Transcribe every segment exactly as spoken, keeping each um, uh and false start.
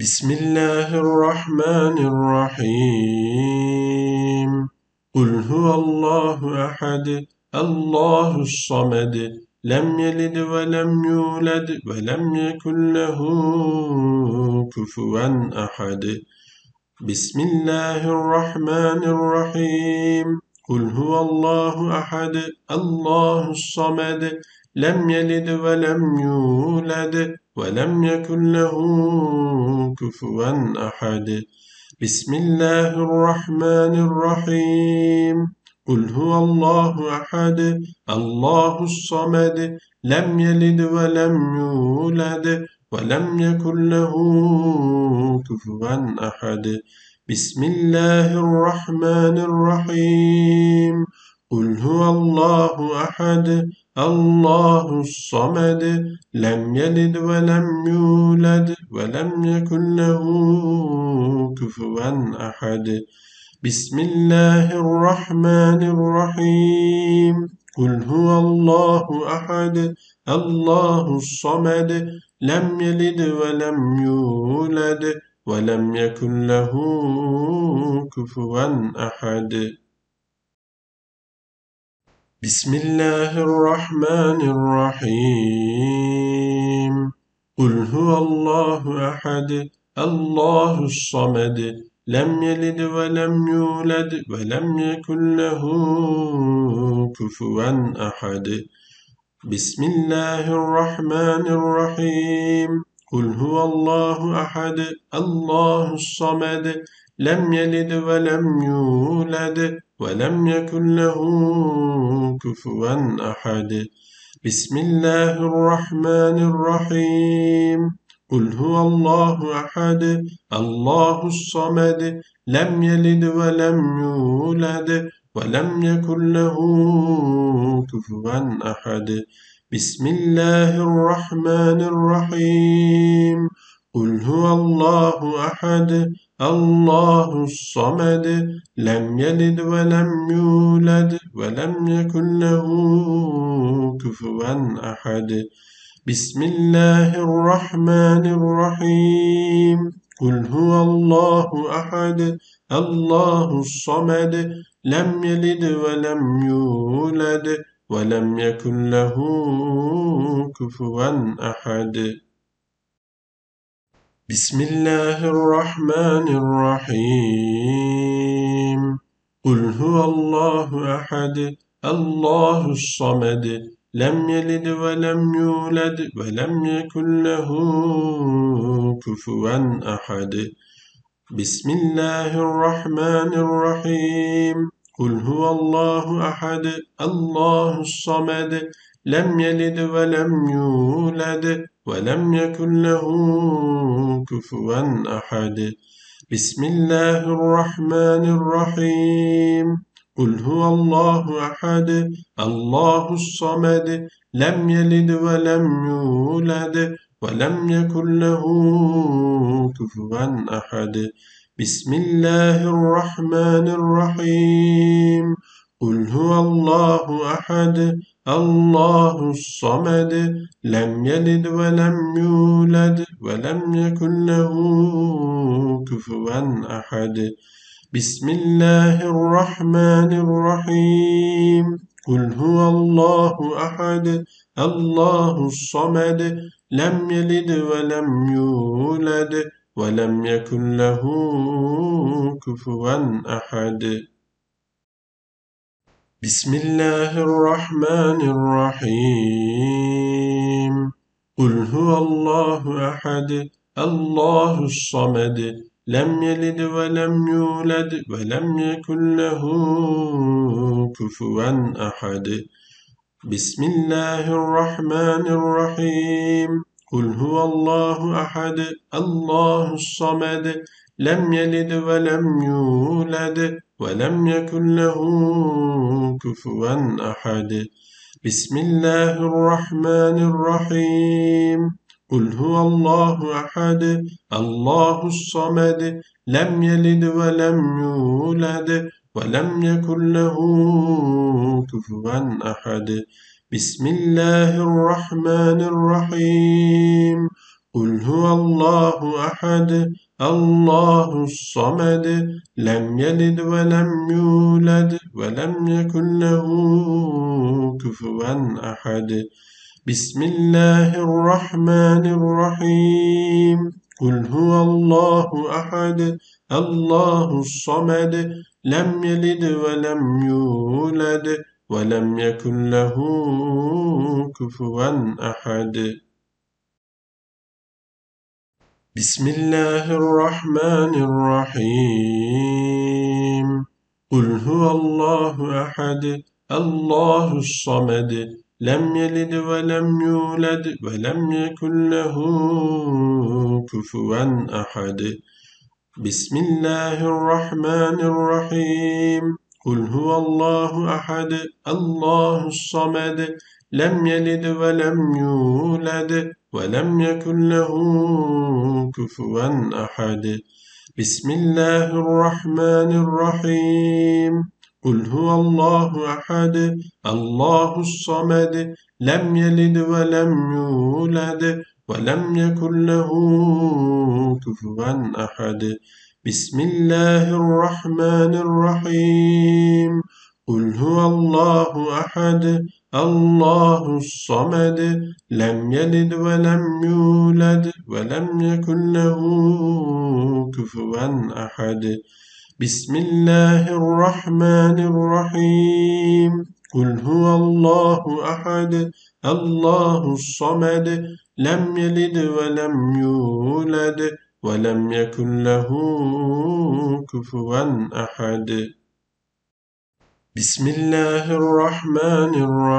بسم الله الرحمن الرحيم قل هو الله أحد الله الصمد لم يلد ولم يولد ولم يكن له كفوا أحد بسم الله الرحمن الرحيم قل هو الله أحد الله الصمد لم يلد ولم يولد ولم يكن له كفوا أحد بسم الله الرحمن الرحيم قل هو الله أحد الله الصمد لم يلد ولم يولد ولم يكن له كفوا أحد بسم الله الرحمن الرحيم قل هو الله أحد الله الصمد لم يلد ولم يولد ولم يكن له كفوا أحد بسم الله الرحمن الرحيم قل هو الله أحد الله الصمد لم يلد ولم يولد ولم يكن له كفوا أحد بسم الله الرحمن الرحيم قل هو الله أحد الله الصمد لم يلد ولم يولد ولم يكن له كفوا أحد بسم الله الرحمن الرحيم قل هو الله أحد الله الصمد لم يلد ولم يولد ولم يكن له كفوا أحد بسم الله الرحمن الرحيم قل هو الله أحد الله الصمد لم يلد ولم يولد ولم يكن له كفوا أحد بسم الله الرحمن الرحيم قل هو الله أحد الله الصمد لم يلد ولم يولد ولم يكن له كفوا أحد بسم الله الرحمن الرحيم قل هو الله أحد الله الصمد لم يلد ولم يولد ولم يكن له كفوا أحد بسم الله الرحمن الرحيم قل هو الله أحد الله الصمد لم يلد ولم يولد ولم يكن له كفوا أحد بسم الله الرحمن الرحيم قل هو الله أحد الله الصمد لم يلد ولم يولد ولم يكن له كفوا أحد بسم الله الرحمن الرحيم قل هو الله أحد الله الصمد لم يلد ولم يولد ولم يكن له كفوا أحد بسم الله الرحمن الرحيم قل هو الله أحد الله الصمد لم يلد ولم يولد ولم يكن له كفوا أحد بسم الله الرحمن الرحيم قل هو الله أحد الله الصمد لم يلد ولم يولد ولم يكن له كفوا أحد بسم الله الرحمن الرحيم قل هو الله أحد الله الصمد لم يلد ولم يولد ولم يكن له كفوا أحد بسم الله الرحمن الرحيم قل هو الله أحد الله الصمد لم يلد ولم يولد ولم يكن له كفوا أحد بسم الله الرحمن الرحيم قل هو الله أحد الله الصمد لم يلد ولم يولد ولم يكن له كفوا أحد بسم الله الرحمن الرحيم قل هو الله أحد الله الصمد لم يلد ولم يولد ولم يكن له كفوا أحد بسم الله الرحمن الرحيم قل هو الله أحد الله الصمد لم يلد ولم يولد ولم يكن له كفوا أحد بسم الله الرحمن الرحيم قل هو الله أحد الله الصمد لم يلد ولم يولد ولم يكن له كفوا أحد بسم الله الرحمن الرحيم قل هو الله أحد الله الصمد لم يلد ولم يولد ولم يكن له كفوا أحد بسم الله الرحمن الرحيم قل هو الله أحد الله الصمد لم يلد ولم يولد ولم يكن له كفوا أحد بسم الله الرحمن الرحيم قل هو الله أحد الله الصمد لم يلد ولم يولد ولم يكن له كفوا أحد بسم الله الرحمن الرحيم قل هو الله أحد الله الصمد لم يلد ولم يولد ولم يكن له كفوا أحد بسم الله الرحمن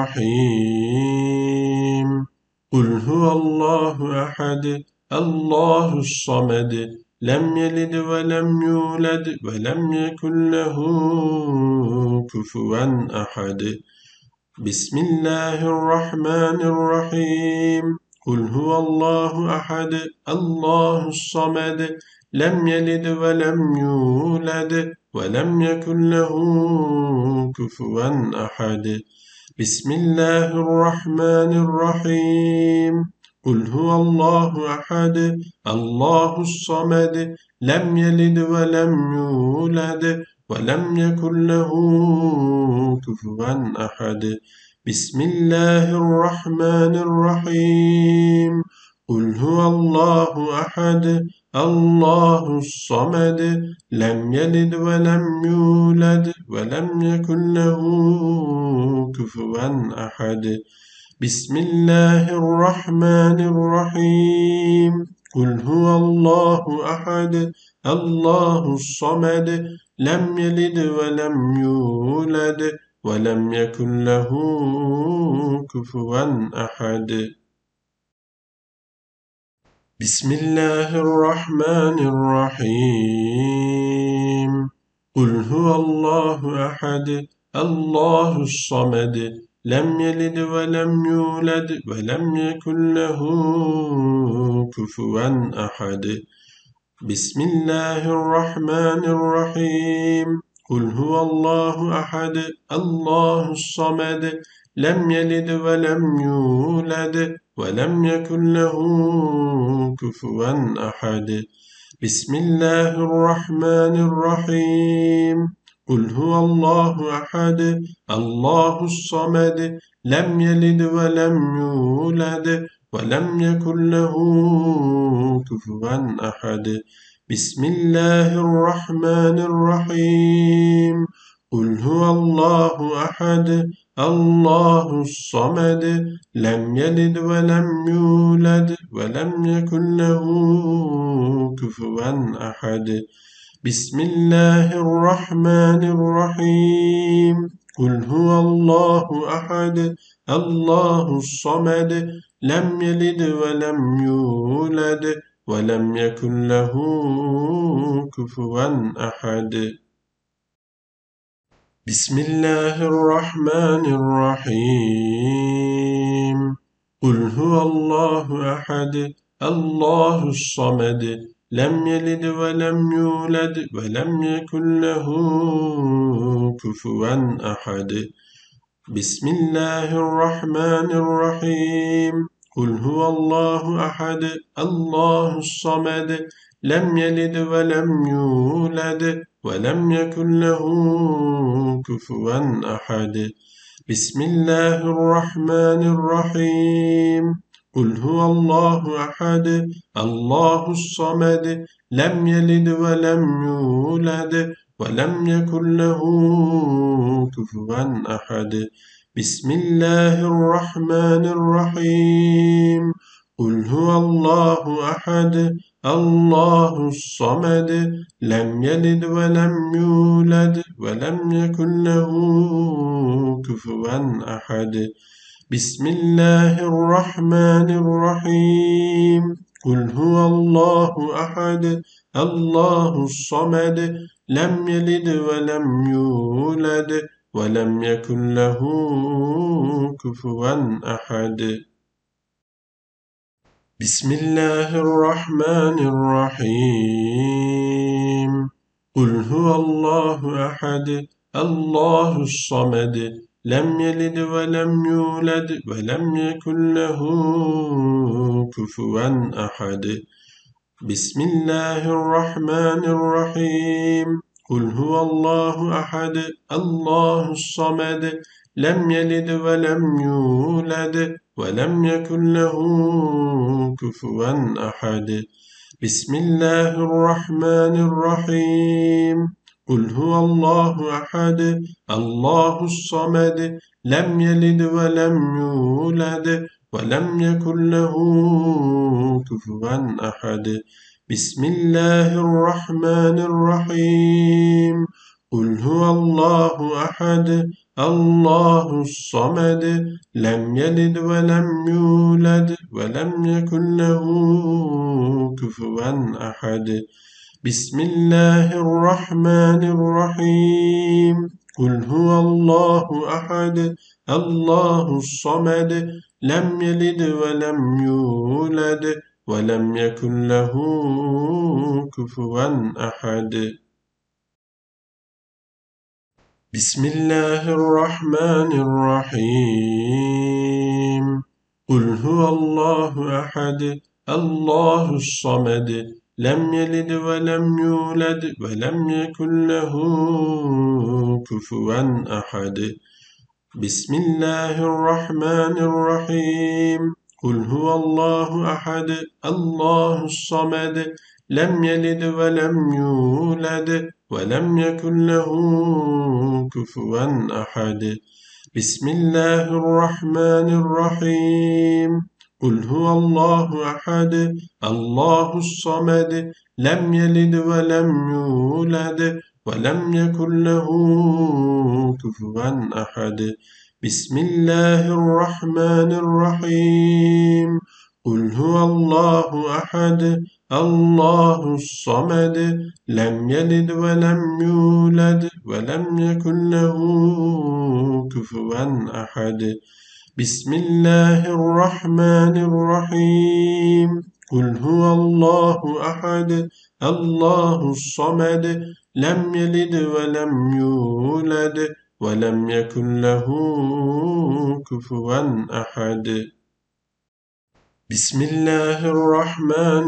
الرحيم قل هو الله أحد الله الصمد لم يلد ولم يولد ولم يكن له كفوا أحد بسم الله الرحمن الرحيم قل هو الله أحد الله الصمد لم يلد ولم يولد ولم يكن له كفوا أحد بسم الله الرحمن الرحيم قل هو الله أحد الله الصمد لم يلد ولم يولد ولم يكن له كفوا أحد بسم الله الرحمن الرحيم قل هو الله أحد الله الصمد لم يلد ولم يولد ولم يكن له كفوا أحد بسم الله الرحمن الرحيم قل هو الله أحد الله الصمد لم يلد ولم يولد ولم يكن له كفوا أحد بسم الله الرحمن الرحيم قل هو الله أحد الله الصمد لم يلد ولم يولد ولم يكن له كفوا أحد بسم الله الرحمن الرحيم قل هو الله أحد الله الصمد لم يلد ولم يولد ولم يكن له كفوا أحد بسم الله الرحمن الرحيم قل هو الله أحد الله الصمد لم يلد ولم يولد ولم يكن له كفوا أحد بسم الله الرحمن الرحيم قل هو الله أحد الله الصمد لم يلد ولم يولد ولم يكن له كفوا أحد بسم الله الرحمن الرحيم قل هو الله أحد الله الصمد لم يلد ولم يولد ولم يكن له كفوا أحد بسم الله الرحمن الرحيم قل هو الله أحد الله الصمد لم يلد ولم يولد ولم يكن له كفوا أحد بسم الله الرحمن الرحيم قل هو الله أحد الله الصمد لم يلد ولم يولد ولم يكن له كفوا أحد بسم الله الرحمن الرحيم قل هو الله أحد الله الصمد لم يلد ولم يولد ولم يكن له كفوا أحد بسم الله الرحمن الرحيم قل هو الله أحد الله الصمد لم يلد ولم يولد ولم يكن له كفوا أحد بسم الله الرحمن الرحيم قل هو الله أحد الله الصمد لم يلد ولم يولد ولم يكن له كفوا أحد بسم الله الرحمن الرحيم قل هو الله أحد الله الصمد لم يلد ولم يولد ولم يكن له كفوا أحد بسم الله الرحمن الرحيم قل هو الله أحد الله الصمد لم يلد ولم يولد ولم يكن له كفوا أحد بسم الله الرحمن الرحيم قل هو الله أحد الله الصمد لم يلد ولم يولد ولم يكن له كفوا أحد بسم الله الرحمن الرحيم قل هو الله أحد الله الصمد لم يلد ولم يولد ولم يكن له كفوا أحد بسم الله الرحمن الرحيم قل هو الله أحد الله الصمد لم يلد ولم يولد ولم يكن له كفوا أحد بسم الله الرحمن الرحيم قل هو الله أحد الله الصمد لم يلد ولم يولد ولم يكن له كفوا أحد بسم الله الرحمن الرحيم قل هو الله أحد الله الصمد لم يلد ولم يولد ولم يكن له كفوا أحد بسم الله الرحمن الرحيم قل هو الله أحد الله الصمد لم يلد ولم يولد ولم يكن له كفوا أحد بسم الله الرحمن الرحيم قل هو الله أحد الله الصمد لم يلد ولم يولد ولم يكن له كفوا أحد بسم الله الرحمن الرحيم قل هو الله أحد الله الصمد لم يلد ولم يولد ولم يكن له كفوا أحد بسم الله الرحمن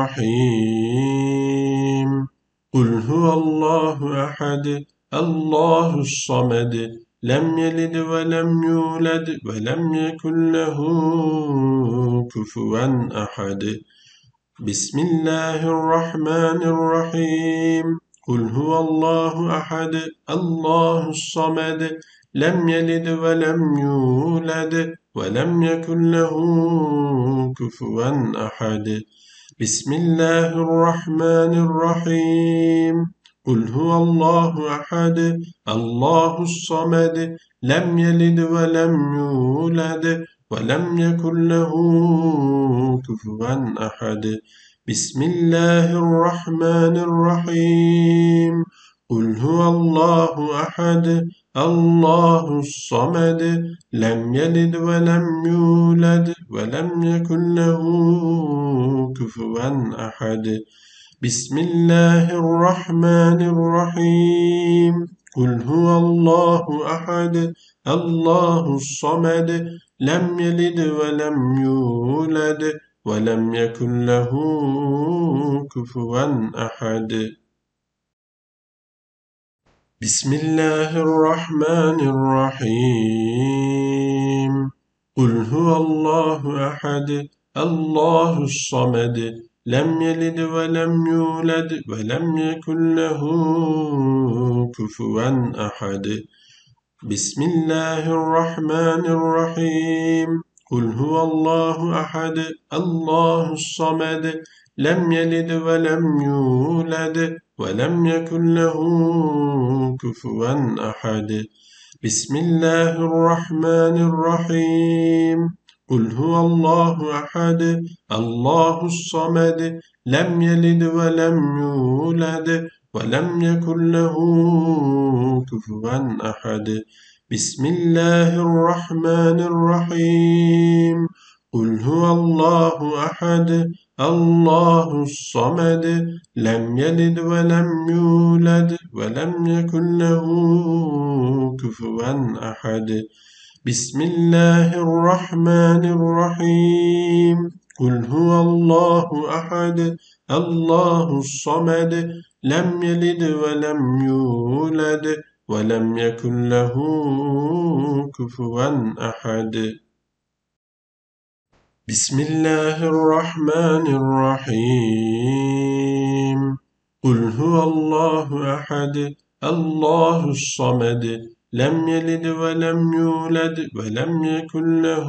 الرحيم قل هو الله أحد الله الصمد لم يلد ولم يولد ولم يكن له كفوا أحد بسم الله الرحمن الرحيم قل هو الله أحد الله الصمد لم يلد ولم يولد ولم يكن له كفوا أحد بسم الله الرحمن الرحيم قل هو الله أحد الله الصمد لم يلد ولم يولد ولم يكن له كفوا أحد بسم الله الرحمن الرحيم قل هو الله أحد الله الصمد لم يلد ولم يولد ولم يكن له كفوا أحد بسم الله الرحمن الرحيم قل هو الله أحد الله الصمد لم يلد ولم يولد ولم يكن له كفوا أحد. بسم الله الرحمن الرحيم. قل هو الله أحد الله الصمد لم يلد ولم يولد ولم يكن له كفوا أحد. بسم الله الرحمن الرحيم. قل هو الله أحد الله الصمد لم يلد ولم يولد ولم يكن له كفوا أحد. بسم الله الرحمن الرحيم. قل هو الله أحد الله الصمد لم يلد ولم يولد ولم يكن له كفوا أحد. بسم الله الرحمن الرحيم. قل هو الله أحد الله الصمد لم يلد ولم يولد ولم يكن له كفوا أحد. بسم الله الرحمن الرحيم. قل هو الله أحد الله الصمد لم يلد ولم يولد ولم يكن له كفوا أحد. بسم الله الرحمن الرحيم. قل هو الله أحد الله الصمد لم يلد ولم يولد ولم يكن له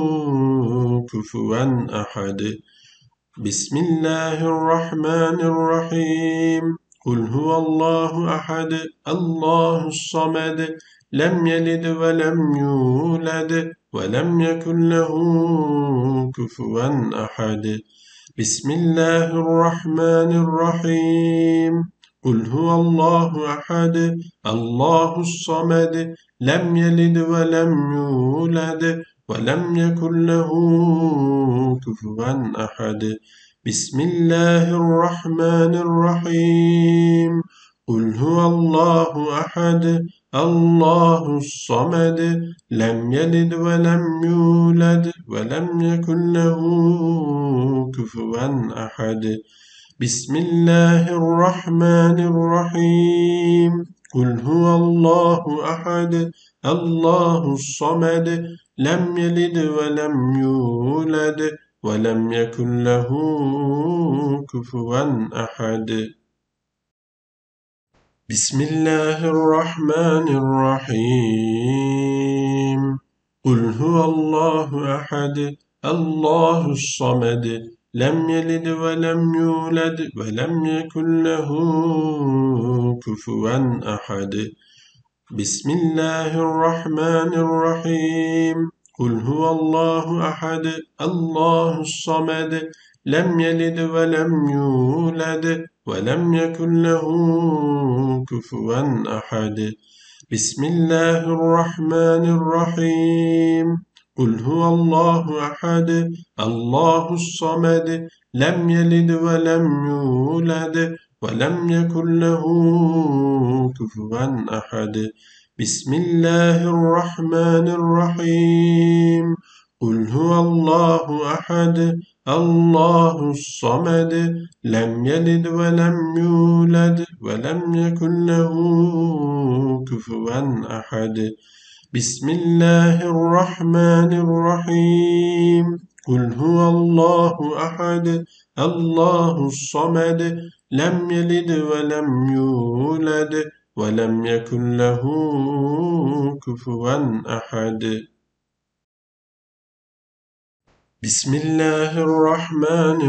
كفوا أحد. بسم الله الرحمن الرحيم. قل هو الله أحد الله الصمد لم يلد ولم يولد ولم يكن له كفوا أحد. بسم الله الرحمن الرحيم. قل هو الله أحد الله الصمد لم يلد ولم يولد ولم يكن له كفوا أحد. بسم الله الرحمن الرحيم. قل هو الله أحد الله الصمد لم يلد ولم يولد ولم يكن له كفوا أحد. بسم الله الرحمن الرحيم. قل هو الله أحد الله الصمد لم يلد ولم يولد ولم يكن له كفوا أحد. بسم الله الرحمن الرحيم. قل هو الله أحد الله الصمد لم يلد ولم يولد ولم يكن له كفوا أحد. بسم الله الرحمن الرحيم. قل هو الله أحد الله الصمد لم يلد ولم يولد ولم يكن له كفوا أحد. بسم الله الرحمن الرحيم. قل هو الله أحد الله الصمد لم يلد ولم يولد ولم يكن له كفوا أحد. بسم الله الرحمن الرحيم. قل هو الله أحد الله الصمد لم يلد ولم يولد ولم يكن له كفوا أحد. بسم الله الرحمن الرحيم. قل هو الله أحد الله الصمد لم يلد ولم يولد ولم يكن له كفوا أحد. بسم الله الرحمن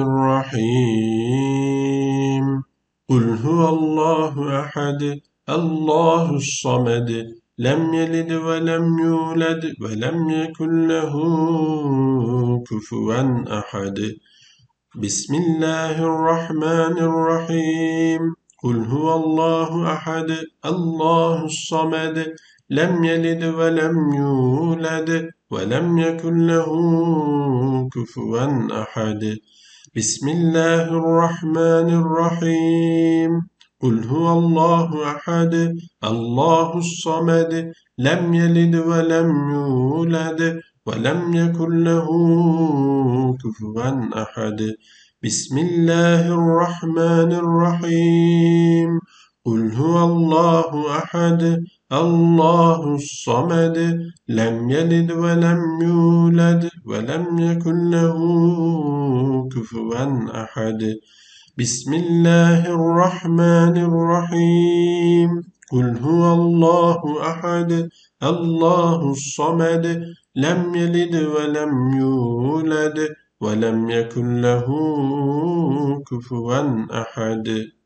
الرحيم. قل هو الله أحد الله الصمد لم يلد ولم يولد ولم يكن له كفوا أحد. بسم الله الرحمن الرحيم. قل هو الله أحد الله الصمد لم يلد ولم يولد ولم يكن له كفوا أحد. بسم الله الرحمن الرحيم. قل هو الله أحد الله الصمد لم يلد ولم يولد ولم يكن له كفوا أحد. بسم الله الرحمن الرحيم. قل هو الله أحد الله الصمد لم يلد ولم يولد ولم يكن له كفوا أحد. بسم الله الرحمن الرحيم. قل هو الله أحد الله الصمد لم يلد ولم يولد ولم يكن له كفوا أحد.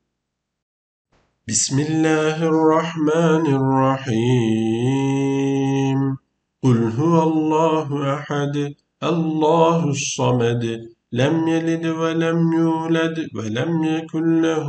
بسم الله الرحمن الرحيم. قل هو الله أحد الله الصمد لم يلد ولم يولد ولم يكن له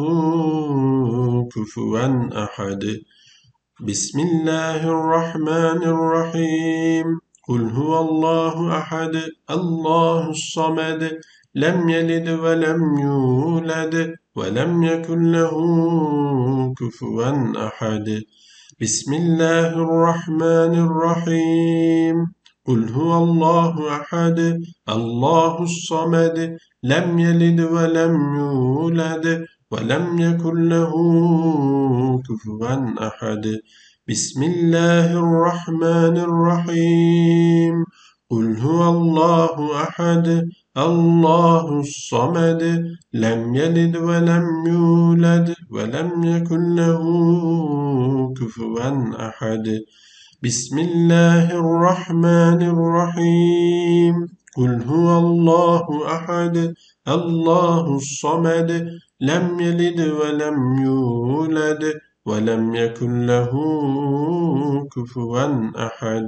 كفوا أحد. بسم الله الرحمن الرحيم. قل هو الله أحد الله الصمد لم يلد ولم يولد ولم يكن له كفوا أحد. بسم الله الرحمن الرحيم. قل هو الله أحد الله الصمد لم يلد ولم يولد ولم يكن له كفوا أحد. بسم الله الرحمن الرحيم. قل هو الله أحد الله الصمد لم يلد ولم يولد ولم يكن له كفوا أحد. بسم الله الرحمن الرحيم. قل هو الله أحد الله الصمد لم يلد ولم يولد ولم يكن له كفوا أحد.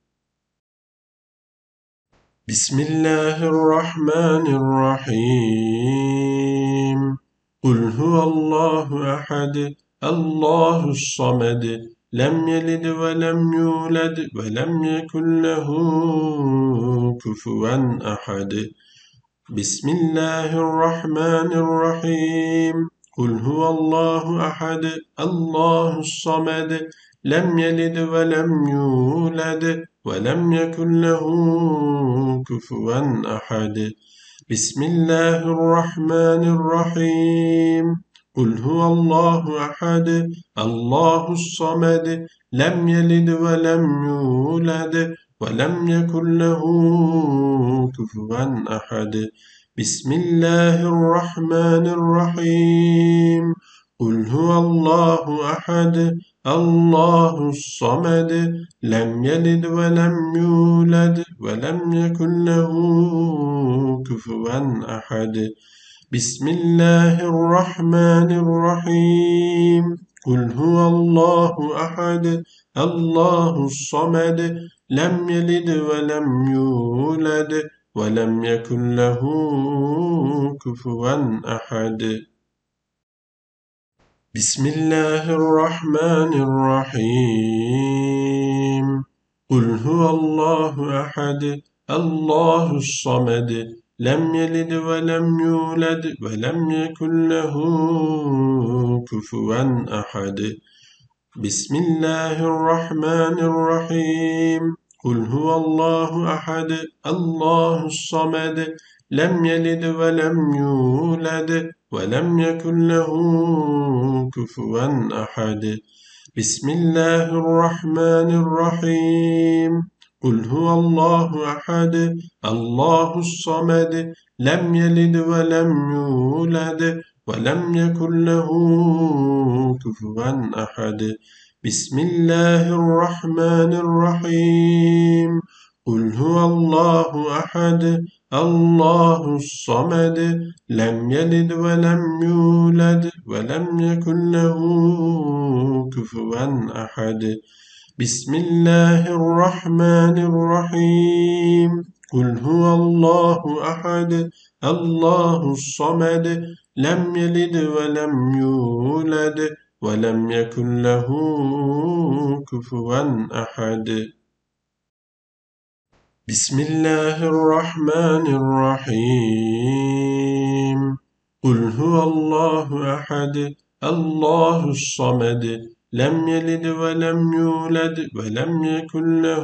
بسم الله الرحمن الرحيم. قل هو الله أحد الله الصمد لم يلد ولم يولد ولم يكن له كفوا أحد. بسم الله الرحمن الرحيم. قل هو الله أحد الله الصمد لم يلد ولم يولد ولم يكن له كفوا أحد. بسم الله الرحمن الرحيم. قل هو الله أحد الله الصمد لم يلد ولم يولد ولم يكن له كفوا أحد. بسم الله الرحمن الرحيم. قل هو الله أحد الله الصمد لم يلد ولم يولد ولم يكن له كفوا أحد. بسم الله الرحمن الرحيم. قل هو الله أحد الله الصمد لم يلد ولم يولد ولم يكن له كفوا أحد. بسم الله الرحمن الرحيم. قل هو الله أحد الله الصمد لم يلد ولم يولد ولم يكن له كفوا أحد. بسم الله الرحمن الرحيم. قل هو الله أحد الله الصمد لم يلد ولم يولد ولم يكن له كفوا أحد. بسم الله الرحمن الرحيم. قل هو الله أحد الله الصمد لم يلد ولم يولد ولم يكن له كفوا أحد. بسم الله الرحمن الرحيم. قل هو الله أحد الله الصمد لم يلد ولم يولد ولم يكن له كفوا أحد. بسم الله الرحمن الرحيم. قل هو الله أحد الله الصمد لم يلد ولم يولد ولم يكن له كفوا أحد. بسم الله الرحمن الرحيم. قل هو الله أحد الله الصمد لم يلد ولم يولد ولم يكن له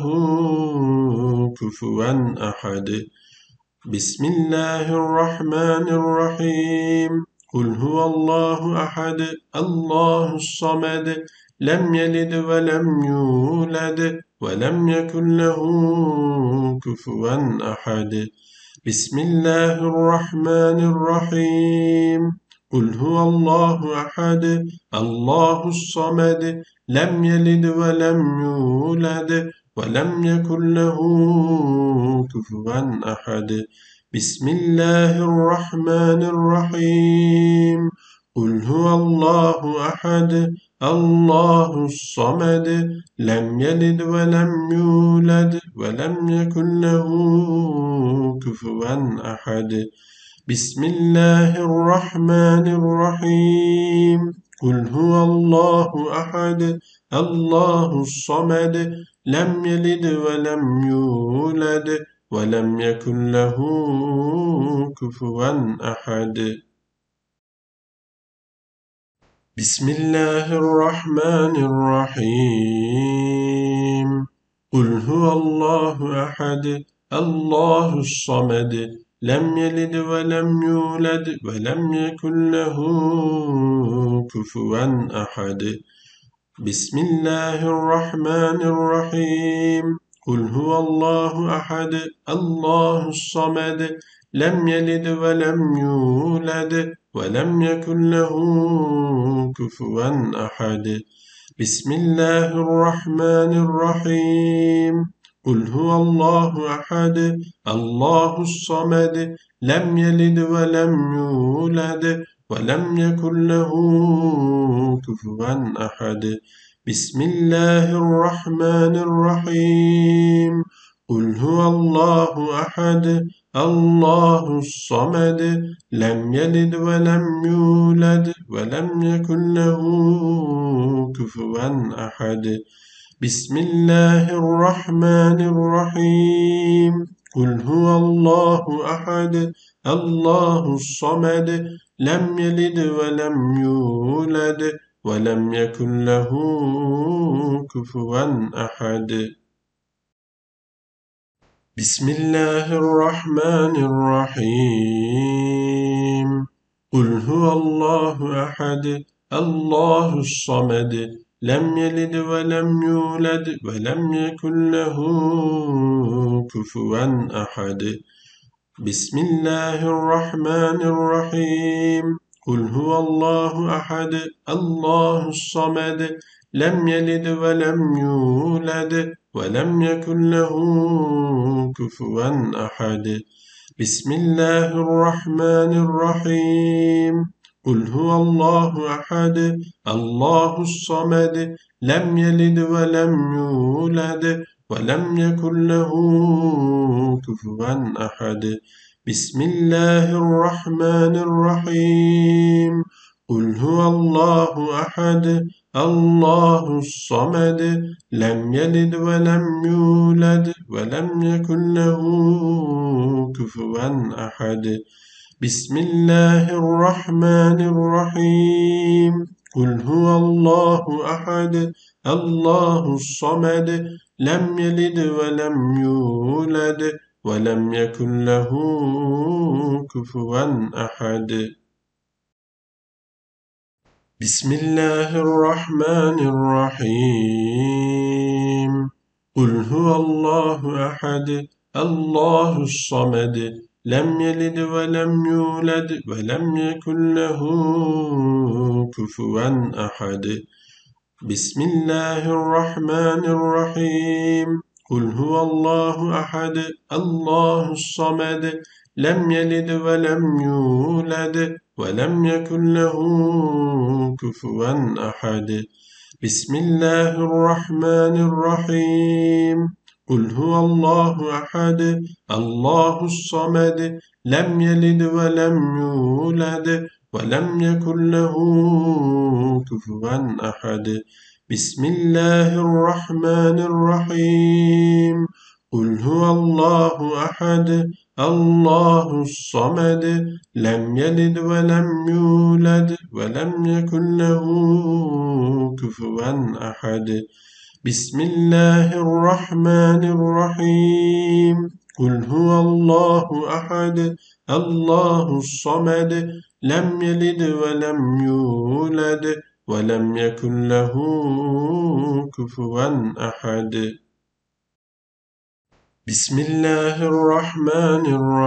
كفوا أحد. بسم الله الرحمن الرحيم. قل هو الله أحد الله الصمد لم يلد ولم يولد ولم يكن له كفوا أحد. بسم الله الرحمن الرحيم. قل هو الله أحد الله الصمد لم يلد ولم يولد ولم يكن له كفوا أحد. بسم الله الرحمن الرحيم. قل هو الله أحد الله الصمد لم يلد ولم يولد ولم يكن له كفوا أحد. بسم الله الرحمن الرحيم. قل هو الله أحد الله الصمد لم يلد ولم يولد ولم يكن له كفوا أحد. بسم الله الرحمن الرحيم. قل هو الله أحد الله الصمد لم يلد ولم يولد ولم يكن له كفوا أحد. بسم الله الرحمن الرحيم. قل هو الله أحد الله الصمد لم يلد ولم يولد ولم يكن له كفوا أحد. بسم الله الرحمن الرحيم. قل هو الله أحد الله الصمد لم يلد ولم يولد ولم يكن له كفوا أحد. بسم الله الرحمن الرحيم. قل هو الله أحد الله الصمد لم يلد ولم يولد ولم يكن له كفوا أحد. بسم الله الرحمن الرحيم. قل هو الله أحد الله الصمد لم يلد ولم يولد ولم يكن له كفوا أحد. بسم الله الرحمن الرحيم. قل هو الله أحد الله الصمد لم يلد ولم يولد ولم يكن له كفوا أحد. بسم الله الرحمن الرحيم. قل هو الله أحد الله الصمد لم يلد ولم يولد ولم يكن له كفوا أحد. بسم الله الرحمن الرحيم. قل هو الله أحد الله الصمد لم يلد ولم يولد ولم يكن له كفوا أحد. بسم الله الرحمن الرحيم. قل هو الله أحد الله الصمد لم يلد ولم يولد ولم يكن له كفوا أحد. بسم الله الرحمن الرحيم. قل هو الله أحد الله الصمد لم يلد ولم يولد ولم يكن له كفوا أحد. بسم الله الرحمن الرحيم. قل هو الله أحد الله الصمد لم يلد ولم يولد ولم يكن له كفوا أحد. بسم الله الرحمن الرحيم. قل هو الله أحد الله الصمد لم يلد ولم يولد ولم يكن له كفوا أحد. بسم الله الرحمن الرحيم. قل هو الله أحد الله الصمد لم يلد ولم يولد ولم يكن له كفوا أحد. بسم الله الرحمن الرحيم. قل هو الله أحد الله الصمد لم يلد ولم يولد ولم يكن له كفوا أحد بسم الله الرحمن الرحيم قل هو الله أحد الله الصمد لم يلد ولم يولد ولم يكن له كفوا أحد بسم الله الرحمن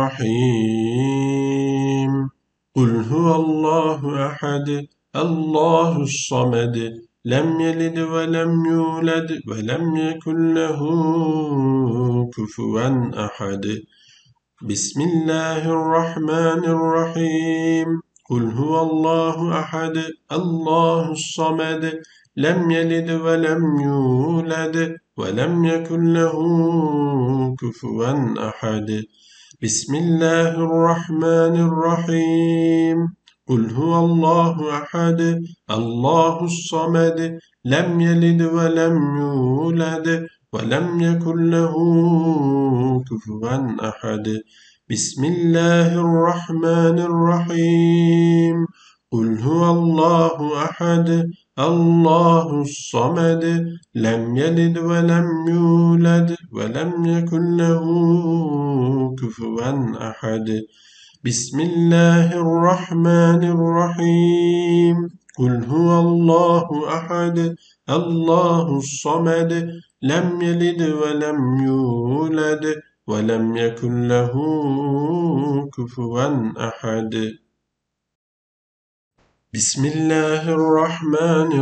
الرحيم قل هو الله أحد الله الصمد لم يلد ولم يولد ولم يكن له كفوا أحد بسم الله الرحمن الرحيم قل هو الله أحد الله الصمد لم يلد ولم يولد ولم يكن له كفوا أحد بسم الله الرحمن الرحيم قل هو الله أحد الله الصمد لم يلد ولم يولد ولم يكن له كفوا أحد بسم الله الرحمن الرحيم قل هو الله أحد الله الصمد لم يلد ولم يولد ولم يكن له كفوا أحد بسم الله الرحمن الرحيم قل هو الله أحد الله الصمد لم يلد ولم يولد ولم يكن له كفوا أحد بسم الله الرحمن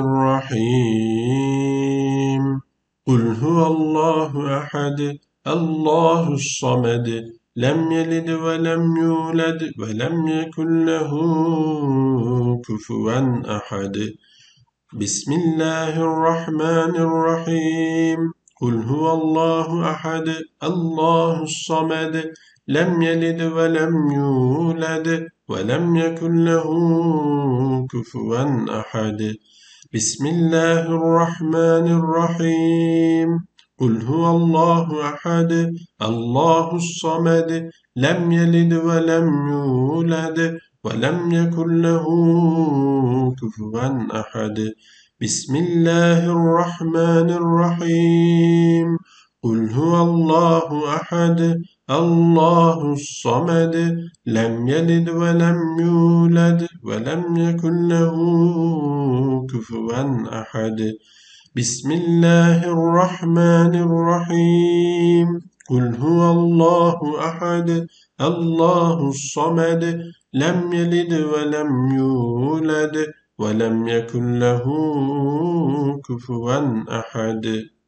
الرحيم قل هو الله أحد الله الصمد لم يلد ولم يولد ولم يكن له كفوا أحد بسم الله الرحمن الرحيم قل هو الله أحد الله الصمد لم يلد ولم يولد ولم يكن له كفوا أحد بسم الله الرحمن الرحيم قل هو الله أحد الله الصمد لم يلد ولم يولد ولم يكن له كفوا أحد بسم الله الرحمن الرحيم قل هو الله أحد الله الصمد لم يلد ولم يولد ولم يكن له كفوا أحد بسم الله الرحمن الرحيم قل هو الله أحد الله الصمد لم يلد ولم يولد ولم يكن له كفوا أحد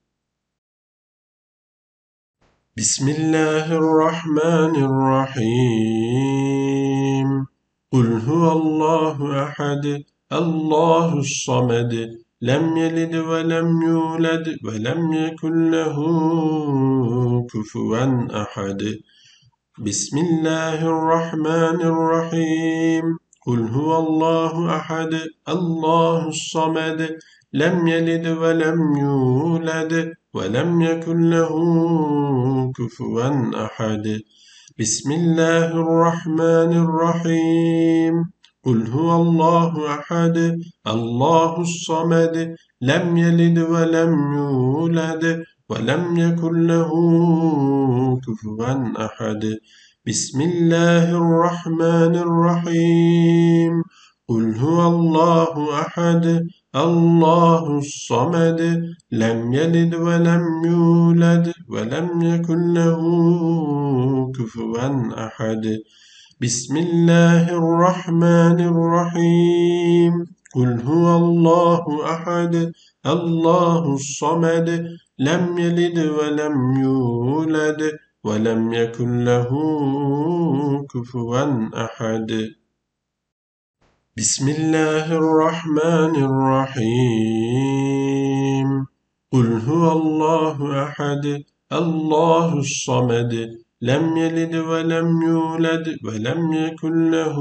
بسم الله الرحمن الرحيم قل هو الله أحد الله الصمد لم يلد ولم يولد ولم يكن له كفوا أحد بسم الله الرحمن الرحيم قل هو الله أحد الله الصمد لم يلد ولم يولد ولم يكن له كفوا أحد بسم الله الرحمن الرحيم قل هو الله أحد الله الصمد لم يلد ولم يولد ولم يكن له كفوا أحد بسم الله الرحمن الرحيم قل هو الله أحد الله الصمد لم يلد ولم يولد ولم يكن له كفوا أحد بسم الله الرحمن الرحيم قل هو الله أحد الله الصمد لم يلد ولم يولد ولم يكن له كفوا أحد بسم الله الرحمن الرحيم قل هو الله أحد الله الصمد لم يلد ولم يولد ولم يكن له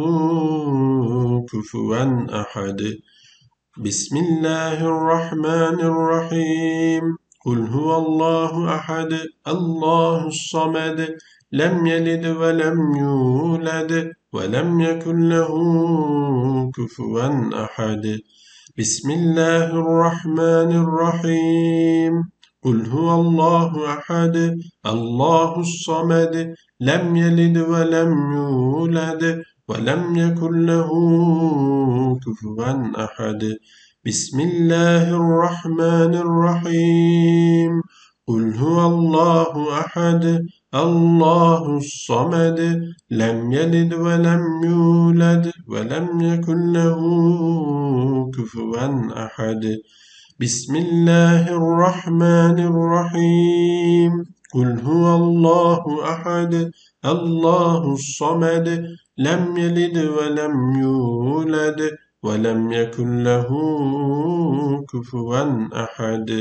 كفوا أحد بسم الله الرحمن الرحيم قل هو الله أحد الله الصمد لم يلد ولم يولد ولم يكن له كفوا أحد بسم الله الرحمن الرحيم قل هو الله أحد الله الصمد لم يلد ولم يولد ولم يكن له كفوا أحد بسم الله الرحمن الرحيم قل هو الله أحد الله الصمد لم يلد ولم يولد ولم يكن له كفوا أحد بسم الله الرحمن الرحيم قل هو الله أحد الله الصمد لم يلد ولم يولد ولم يكن له كفوا أحد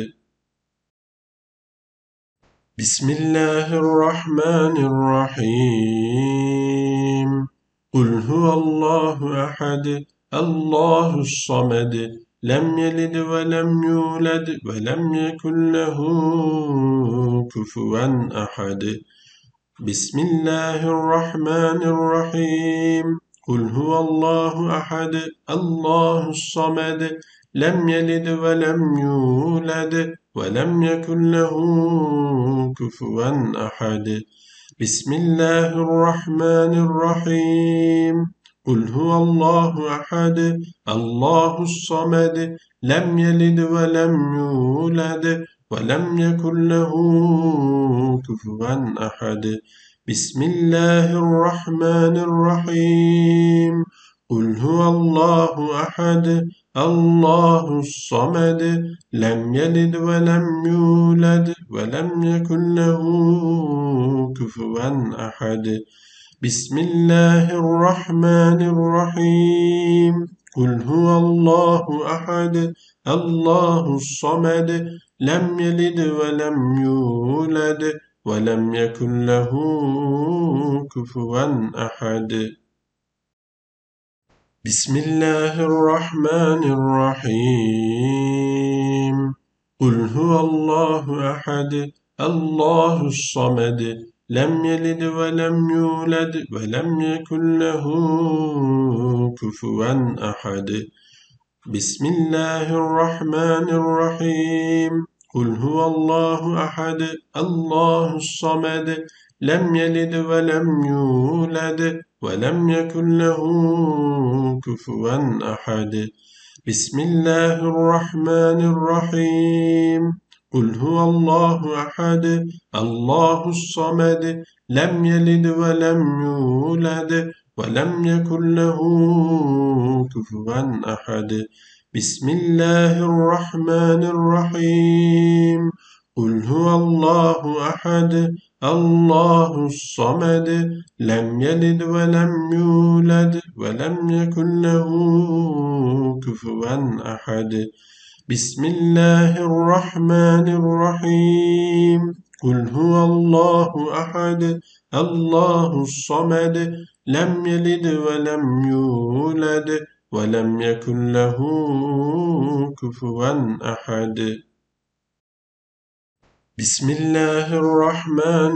بسم الله الرحمن الرحيم قل هو الله أحد الله الصمد لم يلد ولم يولد ولم يكن له كفوا أحد بسم الله الرحمن الرحيم قل هو الله أحد الله الصمد لم يلد ولم يولد ولم يكن له كفوا أحد بسم الله الرحمن الرحيم قل هو الله أحد الله الصمد لم يلد ولم يولد ولم يكن له كفوا أحد بسم الله الرحمن الرحيم قل هو الله أحد الله الصمد لم يلد ولم يولد ولم يكن له كفوا أحد بسم الله الرحمن الرحيم قل هو الله أحد الله الصمد لم يلد ولم يولد ولم يكن له كفوا أحد بسم الله الرحمن الرحيم قل هو الله أحد الله الصمد لم يلد ولم يولد ولم يكن له كفوا أحد بسم الله الرحمن الرحيم قل هو الله أحد الله الصمد لم يلد ولم يولد ولم يكن له كفوا أحد بسم الله الرحمن الرحيم قل هو الله أحد الله الصمد لم يلد ولم يولد ولم يكن له كفوا أحد بسم الله الرحمن الرحيم قل هو الله أحد الله الصمد لم يلد ولم يولد ولم يكن له كفوا أحد بسم الله الرحمن الرحيم قل هو الله أحد الله الصمد لم يلد ولم يولد ولم يكن له كفوا أحد بسم الله الرحمن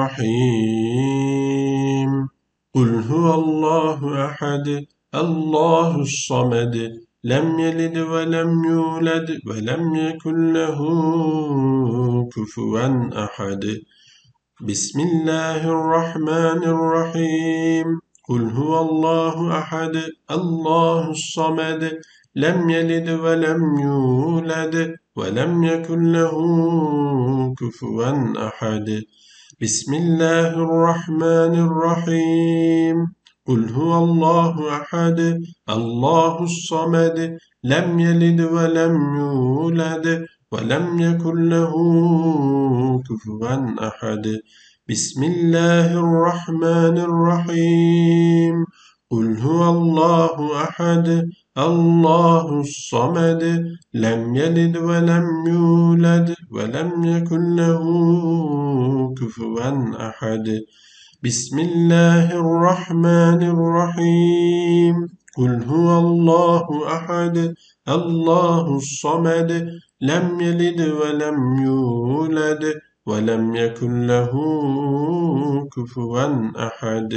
الرحيم قل هو الله أحد الله الصمد لم يلد ولم يولد ولم يكن له كفوا أحد بسم الله الرحمن الرحيم قل هو الله أحد الله الصمد لم يلد ولم يولد ولم يكن له كفوا أحد بسم الله الرحمن الرحيم قل هو الله أحد الله الصمد لم يلد ولم يولد ولم يكن له كفوا أحد بسم الله الرحمن الرحيم قل هو الله أحد الله الصمد لم يلد ولم يولد ولم يكن له كفوا أحد بسم الله الرحمن الرحيم قل هو الله أحد الله الصمد لم يلد ولم يولد ولم يكن له كفوا أحد.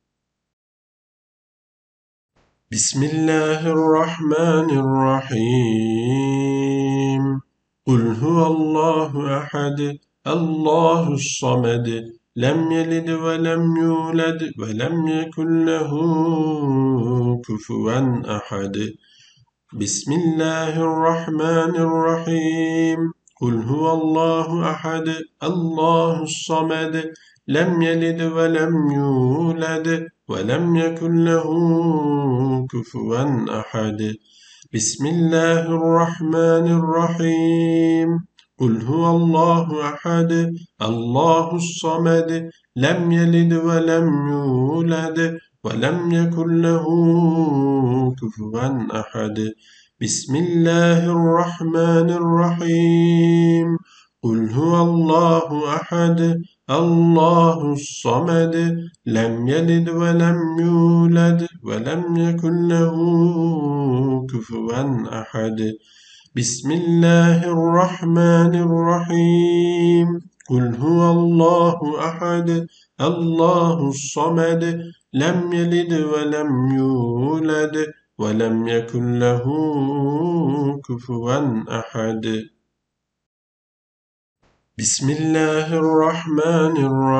بسم الله الرحمن الرحيم. قل هو الله أحد الله الصمد لم يلد ولم يولد ولم يكن له كفوا أحد. بسم الله الرحمن الرحيم. قل هو الله أحد الله الصمد لم يلد ولم يولد ولم يكن له كفوا أحد. بسم الله الرحمن الرحيم. قل هو الله أحد الله الصمد لم يلد ولم يولد ولم يكن له كفوا أحد. بسم الله الرحمن الرحيم. قل هو الله أحد الله الصمد لم يلد ولم يولد ولم يكن له كفوا أحد. بسم الله الرحمن الرحيم. قل هو الله أحد الله الصمد لم يلد ولم يولد ولم يكن له كفوا أحد. بسم الله الرحمن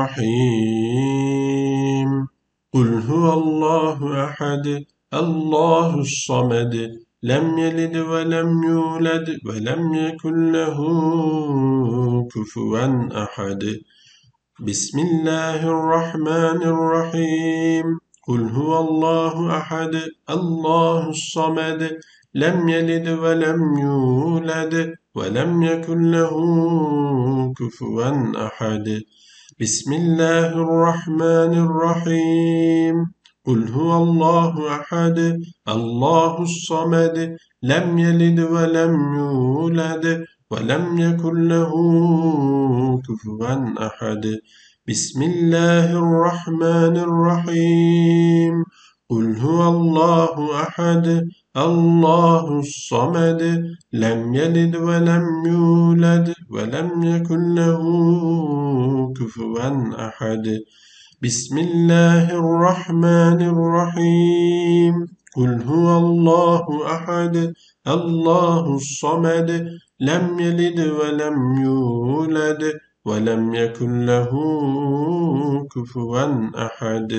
الرحيم. قل هو الله أحد الله الصمد لم يلد ولم يولد ولم يكن له كفوا أحد. بسم الله الرحمن الرحيم. قل هو الله أحد الله الصمد لم يلد ولم يولد ولم يكن له كفوا أحد. بسم الله الرحمن الرحيم. قل هو الله أحد الله الصمد لم يلد ولم يولد ولم يكن له كفوا أحد. بسم الله الرحمن الرحيم. قل هو الله أحد الله الصمد لم يلد ولم يولد ولم يكن له كفوا أحد. بسم الله الرحمن الرحيم. قل هو الله أحد الله الصمد لم يلد ولم يولد ولم يكن له كفوا أحد.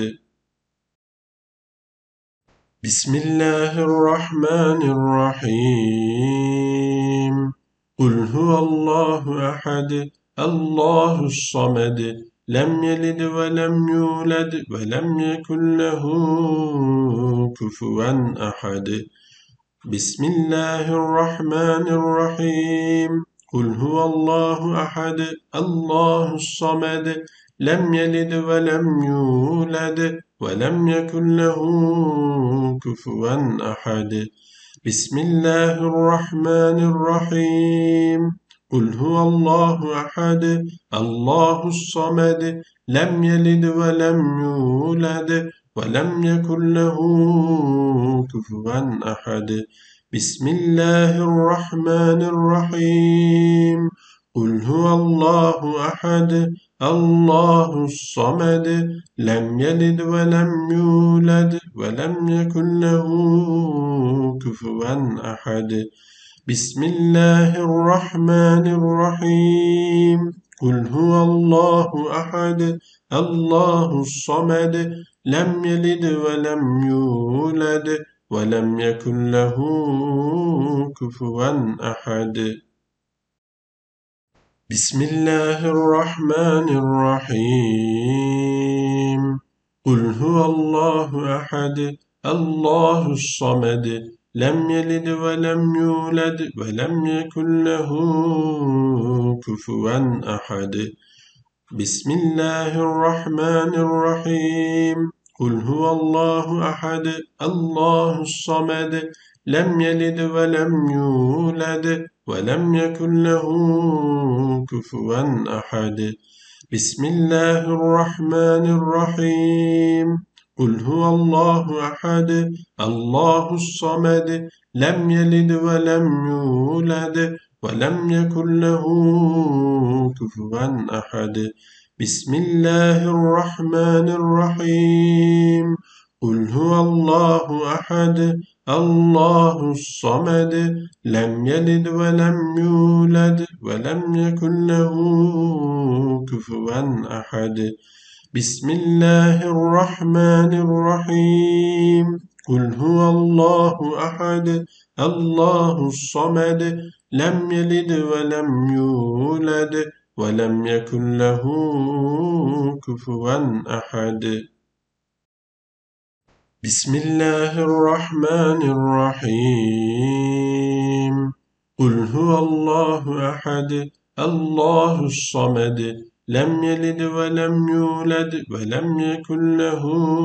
بسم الله الرحمن الرحيم. قل هو الله أحد الله الصمد لم يلد ولم يولد ولم يكن له كفوا أحد. بسم الله الرحمن الرحيم. قل هو الله أحد الله الصمد لم يلد ولم يولد ولم يكن له كفوا أحد. بسم الله الرحمن الرحيم. قل هو الله أحد الله الصمد لم يلد ولم يولد ولم يكن له كفوا أحد. بسم الله الرحمن الرحيم. قل هو الله أحد الله الصمد لم يلد ولم يولد ولم يكن له كفوا أحد. بسم الله الرحمن الرحيم. قل هو الله أحد الله الصمد لم يلد ولم يولد ولم يكن له كفوا أحد. بسم الله الرحمن الرحيم. قل هو الله أحد الله الصمد لم يلد ولم يولد ولم يكن له كفوا أحد. بسم الله الرحمن الرحيم. قل هو الله أحد الله الصمد لم يلد ولم يولد ولم يكن له كفوا أحد. بسم الله الرحمن الرحيم. قل هو الله أحد الله الصمد لم يلد ولم يولد ولم يكن له كفوا أحد. بسم الله الرحمن الرحيم. قل هو الله أحد الله الصمد لم يلد ولم يولد ولم يكن له كفوا أحد. بسم الله الرحمن الرحيم. قل هو الله أحد الله الصمد لم يلد ولم يولد ولم يكن له كفوا أحد. بسم الله الرحمن الرحيم. قل هو الله أحد الله الصمد لم يلد ولم يولد ولم يكن له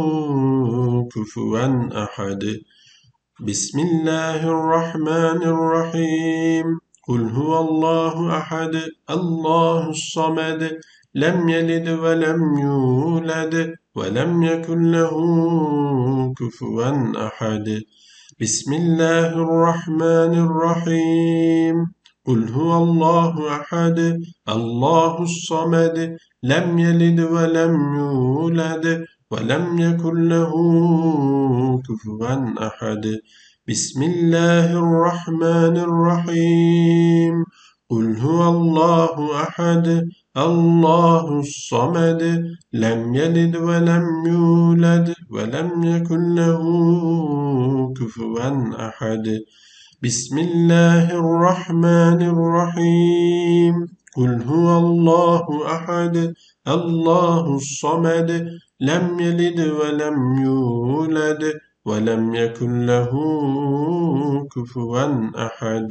كفوا أحد. بسم الله الرحمن الرحيم. قل هو الله أحد الله الصمد لم يلد ولم يولد ولم يكن له كفوا أحد. بسم الله الرحمن الرحيم. قل هو الله أحد الله الصمد لم يلد ولم يولد ولم يكن له كفوا أحد. بسم الله الرحمن الرحيم. قل هو الله أحد الله الصمد لم يلد ولم يولد ولم يكن له كفوا أحد. بسم الله الرحمن الرحيم. قل هو الله أحد الله الصمد لم يلد ولم يولد ولم يكن له كفوا أحد.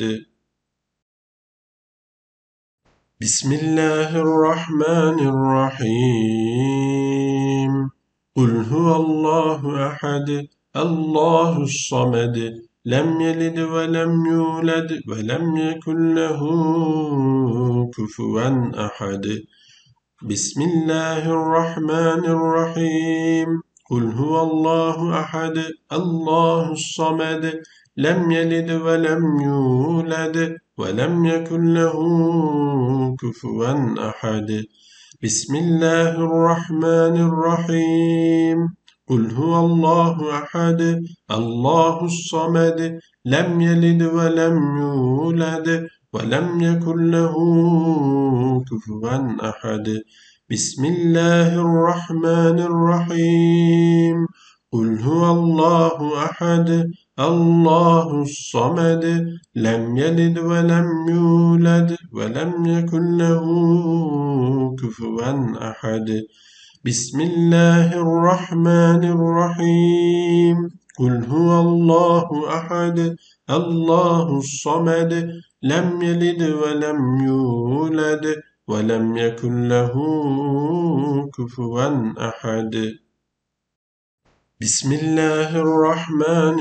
بسم الله الرحمن الرحيم. قل هو الله أحد الله الصمد لم يلد ولم يولد ولم يكن له كفوا أحد. بسم الله الرحمن الرحيم. قل هو الله أحد الله الصمد لم يلد ولم يولد ولم يكن له كفوا أحد. بسم الله الرحمن الرحيم. قل هو الله أحد الله الصمد لم يلد ولم يولد ولم يكن له كفوا أحد. بسم الله الرحمن الرحيم. قل هو الله أحد الله الصمد لم يلد ولم يولد ولم يكن له كفوا أحد. بسم الله الرحمن الرحيم. قل هو الله أحد الله الصمد لم يلد ولم يولد ولم يكن له كفوا أحد. بسم الله الرحمن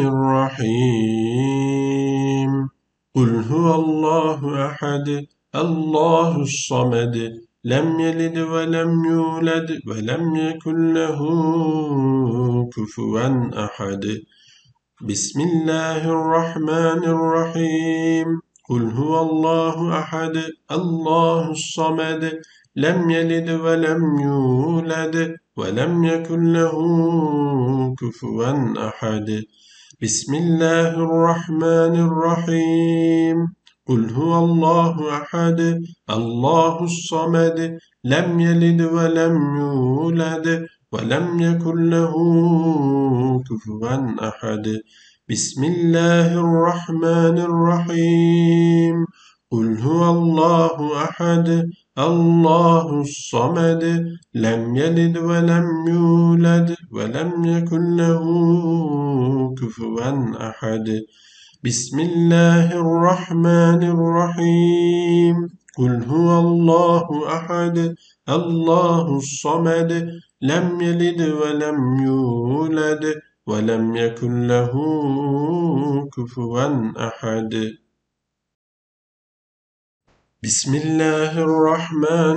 الرحيم. قل هو الله أحد الله الصمد لم يلد ولم يولد ولم يكن له كفوا أحد. بسم الله الرحمن الرحيم. قل هو الله أحد الله الصمد لم يلد ولم يولد ولم يكن له كفوا أحد. بسم الله الرحمن الرحيم. قل هو الله أحد الله الصمد لم يلد ولم يولد ولم يكن له كفوا أحد. بسم الله الرحمن الرحيم. قل هو الله أحد الله الصمد لم يلد ولم يولد ولم يكن له كفوا أحد. بسم الله الرحمن الرحيم. قل هو الله أحد الله الصمد لم يلد ولم يولد ولم يكن له كفوا أحد. بسم الله الرحمن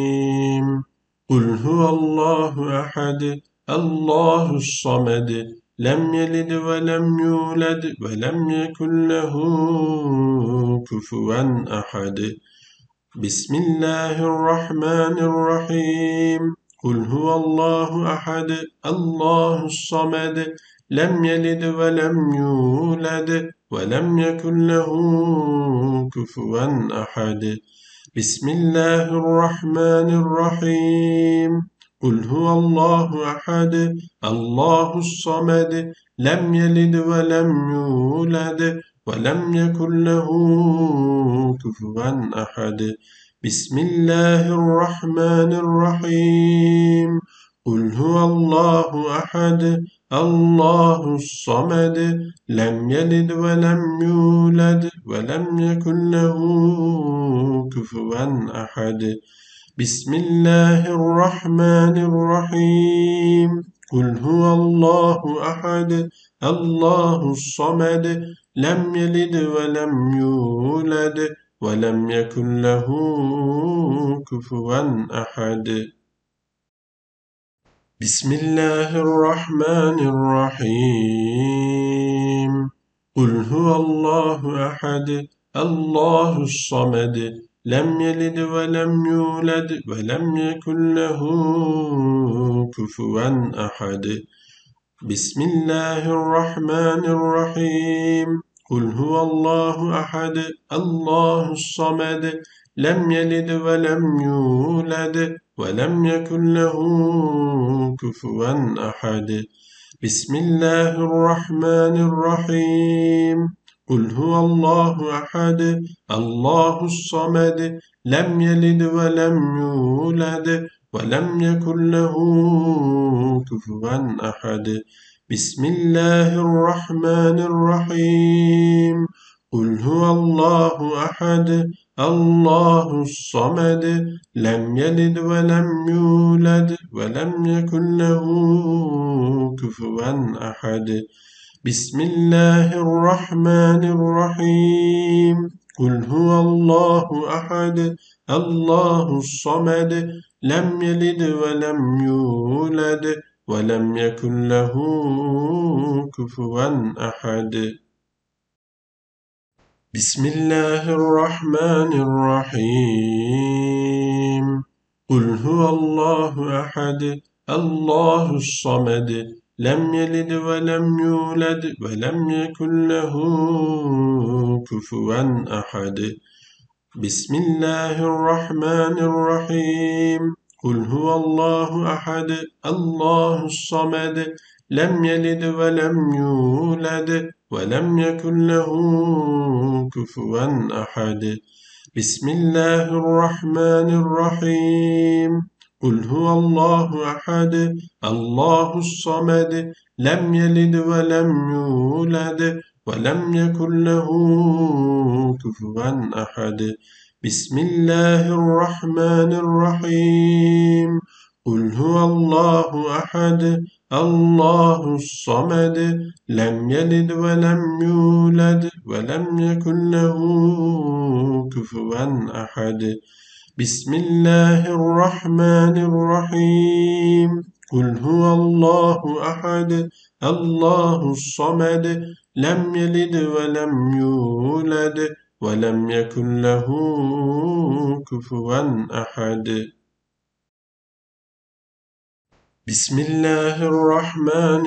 الرحيم. قل هو الله أحد الله الصمد لم يلد ولم يولد ولم يكن له كفوا أحد. بسم الله الرحمن الرحيم. قل هو الله أحد الله الصمد لم يلد ولم يولد ولم يكن له كفوا أحد. بسم الله الرحمن الرحيم. قل هو الله أحد الله الصمد لم يلد ولم يولد ولم يكن له كفوا أحد. بسم الله الرحمن الرحيم. قل هو الله أحد الله الصمد لم يلد ولم يولد ولم يكن له كفوا أحد. بسم الله الرحمن الرحيم. قل هو الله أحد الله الصمد لم يلد ولم يولد ولم يكن له كفوا أحد. بسم الله الرحمن الرحيم. قل هو الله أحد الله الصمد لم يلد ولم يولد ولم يكن له كفوا أحد. بسم الله الرحمن الرحيم. قل هو الله أحد الله الصمد لم يلد ولم يولد ولم يكن له كفوا أحد. بسم الله الرحمن الرحيم. قل هو الله أحد الله الصمد لم يلد ولم يولد ولم يكن له كفوا أحد. بسم الله الرحمن الرحيم. قل هو الله أحد الله الصمد لم يلد ولم يولد ولم يكن له كفوا أحد. بسم الله الرحمن الرحيم. قل هو الله أحد الله الصمد لم يلد ولم يولد ولم يكن له كفوا أحد. بسم الله الرحمن الرحيم. قل هو الله أحد الله الصمد لم يلد ولم يولد ولم يكن له كفوا أحد. بسم الله الرحمن الرحيم. قل هو الله أحد الله الصمد لم يلد ولم يولد ولم يكن له كفوا أحد. بسم الله الرحمن الرحيم. قل هو الله أحد الله الصمد لم يلد ولم يولد ولم يكن له كفوا أحد. بسم الله الرحمن الرحيم. قل هو الله أحد الله الصمد لم يلد ولم يولد ولم يكن له كفوا أحد. بسم الله الرحمن الرحيم. قل هو الله أحد الله الصمد لم يلد ولم يولد ولم يكن له كفوا أحد. بسم الله الرحمن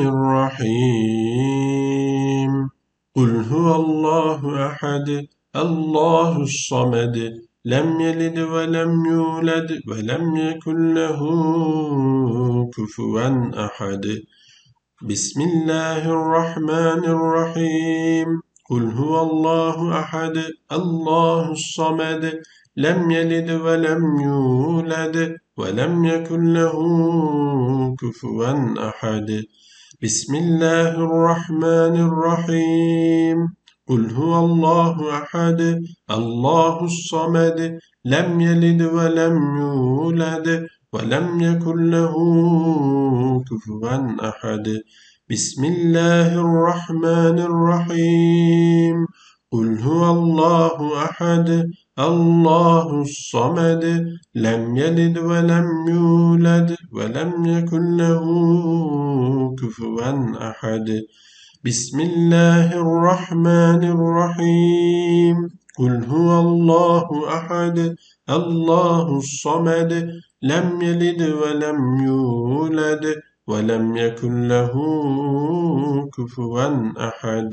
الرحيم. قل هو الله أحد الله الصمد لم يلد ولم يولد ولم يكن له كفوا أحد. بسم الله الرحمن الرحيم. قل هو الله أحد الله الصمد لم يلد ولم يولد ولم يكن له كفوا أحد. بسم الله الرحمن الرحيم. قل هو الله أحد الله الصمد لم يلد ولم يولد ولم يكن له كفوا أحد. بسم الله الرحمن الرحيم. قل هو الله أحد الله الصمد لم يلد ولم يولد ولم يكن له كفوا أحد بسم الله الرحمن الرحيم قل هو الله أحد الله الصمد لم يلد ولم يولد ولم يكن له كفوا أحد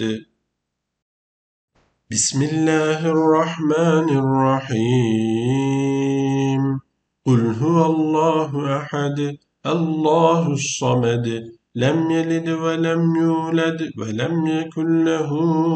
بسم الله الرحمن الرحيم قل هو الله أحد الله الصمد لم يلد ولم يولد ولم يكن له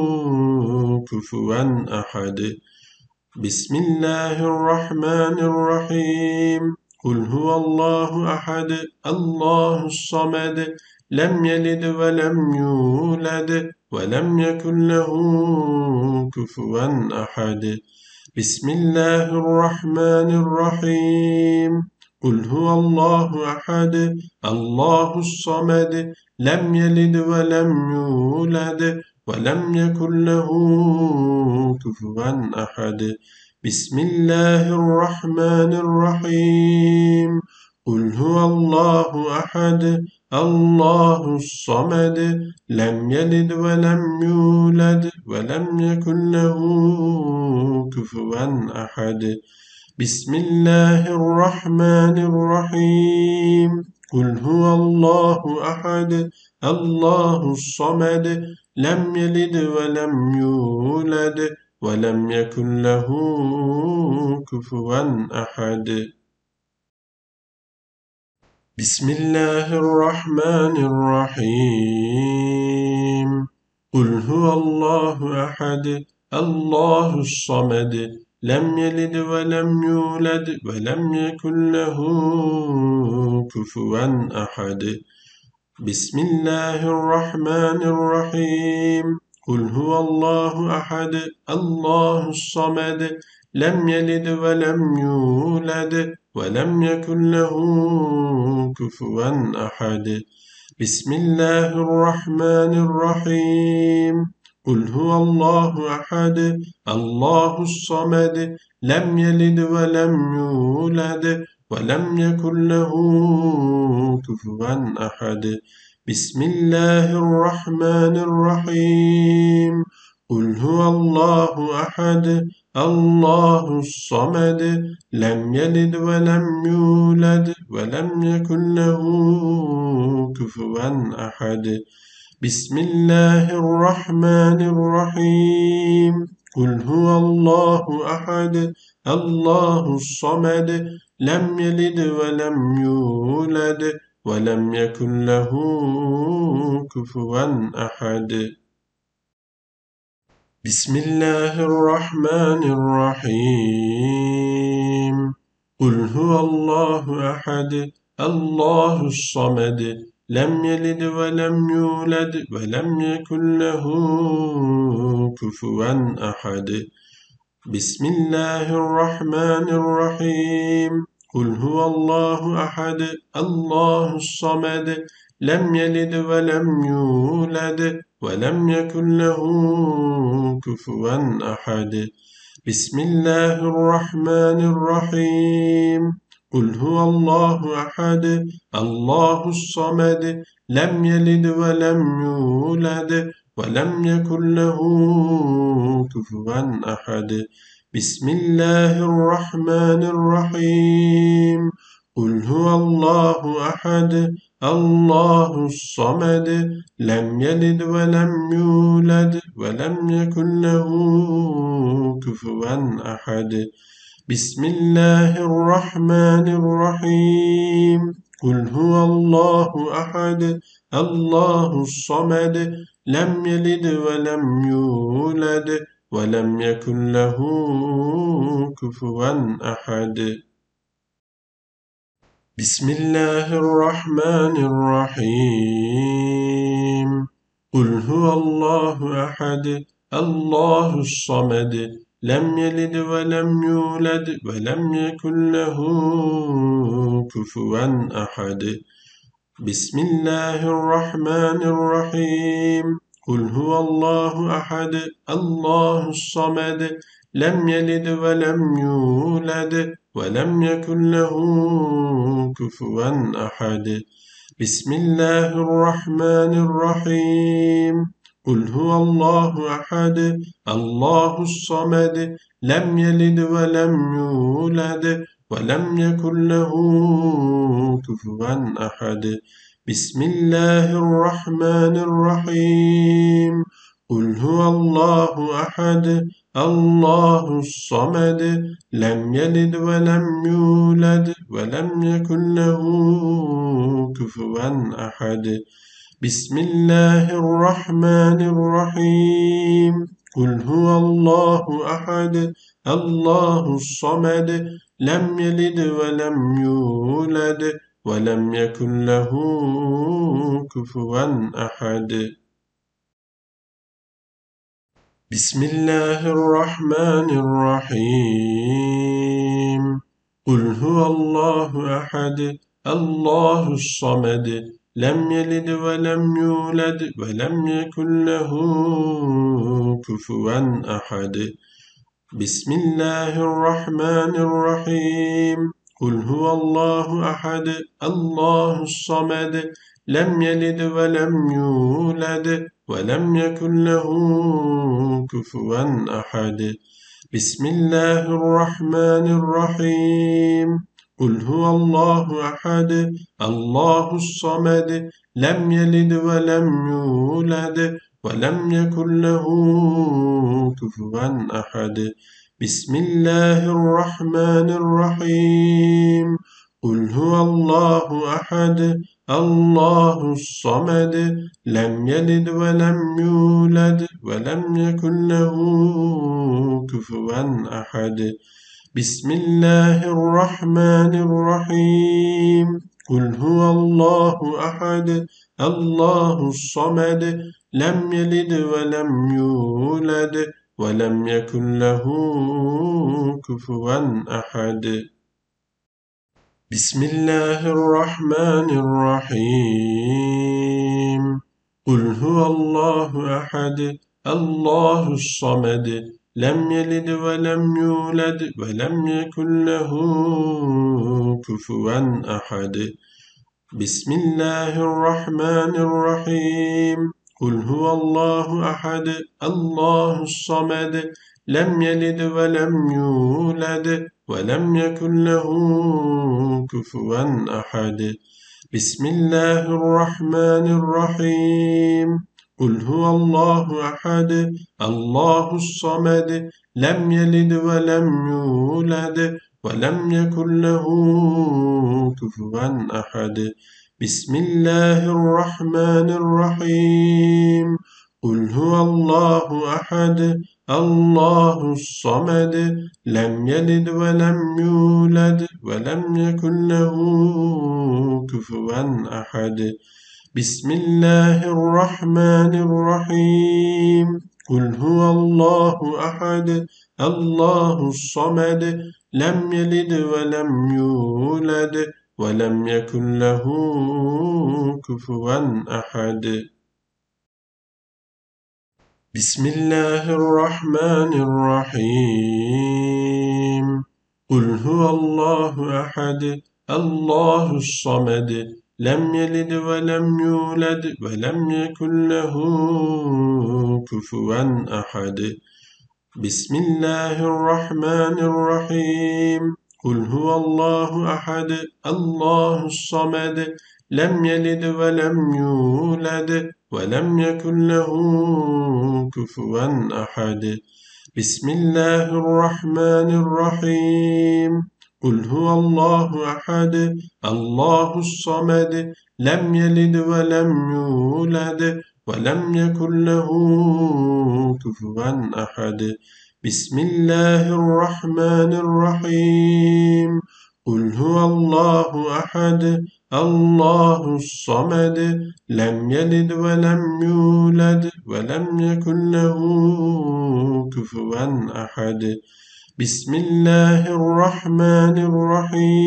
كفوا أحد بسم الله الرحمن الرحيم قل هو الله أحد الله الصمد لم يلد ولم يولد ولم يكن له كفوا أحد بسم الله الرحمن الرحيم قل هو الله أحد الله الصمد لم يلد ولم يولد ولم يكن له كفوا أحد بسم الله الرحمن الرحيم قل هو الله أحد الله الصمد لم يلد ولم يولد ولم يكن له كفوا أحد بسم الله الرحمن الرحيم قل هو الله أحد الله الصمد لم يلد ولم يولد ولم يكن له كفوا أحد بسم الله الرحمن الرحيم قل هو الله أحد الله الصمد لم يلد ولم يولد ولم يكن له كفوا أحد بسم الله الرحمن الرحيم قل هو الله أحد الله الصمد لم يلد ولم يولد ولم يكن له كفوا أحد بسم الله الرحمن الرحيم قل هو الله أحد الله الصمد لم يلد ولم يولد ولم يكن له كفوا أحد بسم الله الرحمن الرحيم قل هو الله أحد الله الصمد لم يلد ولم يولد ولم يكن له كفوا أحد بسم الله الرحمن الرحيم قل هو الله أحد الله الصمد لم يلد ولم يولد ولم يكن له كفوا أحد بسم الله الرحمن الرحيم قل هو الله أحد الله الصمد لم يلد ولم يولد ولم يكن له كفوا أحد بسم الله الرحمن الرحيم قل هو الله أحد الله الصمد لم يلد ولم يولد ولم يكن له كفوا أحد بسم الله الرحمن الرحيم قل هو الله أحد الله الصمد لم يلد ولم يولد ولم يكن له كفوا أحد بسم الله الرحمن الرحيم قل هو الله أحد الله الصمد لم يلد ولم يولد ولم يكن له كفوا أحد بسم الله الرحمن الرحيم قل هو الله أحد الله الصمد لم يلد ولم يولد ولم يكن له كفوا أحد بسم الله الرحمن الرحيم قل هو الله أحد الله الصمد لم يلد ولم يولد ولم يكن له كفوا أحد بسم الله الرحمن الرحيم قل هو الله أحد الله الصمد لم يلد ولم يولد ولم يكن له كفوا أحد بسم الله الرحمن الرحيم قل هو الله أحد الله الصمد لم يلد ولم يولد ولم يكن له كفوا أحد بسم الله الرحمن الرحيم قل هو الله أحد الله الصمد لم يلد ولم يولد ولم يكن له كفوا أحد بسم الله الرحمن الرحيم قل هو الله أحد الله الصمد لم يلد ولم يولد ولم يكن له كفوا أحد بسم الله الرحمن الرحيم قل هو الله أحد الله الصمد لم يلد ولم يولد ولم يكن له كفوا أحد بسم الله الرحمن الرحيم قل هو الله أحد الله الصمد لم يلد ولم يولد ولم يكن له كفوا أحد بسم الله الرحمن الرحيم قل هو الله أحد الله الصمد لم يلد ولم يولد ولم يكن له كفوا أحد بسم الله الرحمن الرحيم قل هو الله أحد الله الصمد لم يلد ولم يولد ولم يكن له كفوا أحد بسم الله الرحمن الرحيم قل هو الله أحد الله الصمد لم يلد ولم يولد ولم يكن له كفوا أحد بسم الله الرحمن الرحيم قل هو الله أحد الله الصمد لم يلد ولم يولد ولم يكن له كفوا أحد بسم الله الرحمن الرحيم قل هو الله أحد الله الصمد لم يلد ولم يولد ولم يكن له كفوا أحد بسم الله الرحمن الرحيم قل هو الله أحد الله الصمد لم يلد ولم يولد ولم يكن له كفوا أحد بسم الله الرحمن الرحيم قل هو الله أحد الله الصمد لم يلد ولم يولد ولم يكن له كفوا أحد بسم الله الرحمن الرحيم قل هو الله أحد الله الصمد لم يلد ولم يولد ولم يكن له كفوا أحد بسم الله الرحمن الرحيم قل هو الله أحد الله الصمد لم يلد ولم يولد ولم يكن له كفوا أحد بسم الله الرحمن الرحيم قل هو الله أحد الله الصمد لم يلد ولم يولد ولم يكن له كفوا أحد بسم الله الرحمن الرحيم قل هو الله أحد الله الصمد لم يلد ولم يولد ولم يكن له كفوا أحد بسم الله الرحمن الرحيم قل هو الله أحد الله الصمد لم يلد ولم يولد ولم يكن له كفوا أحد بسم الله الرحمن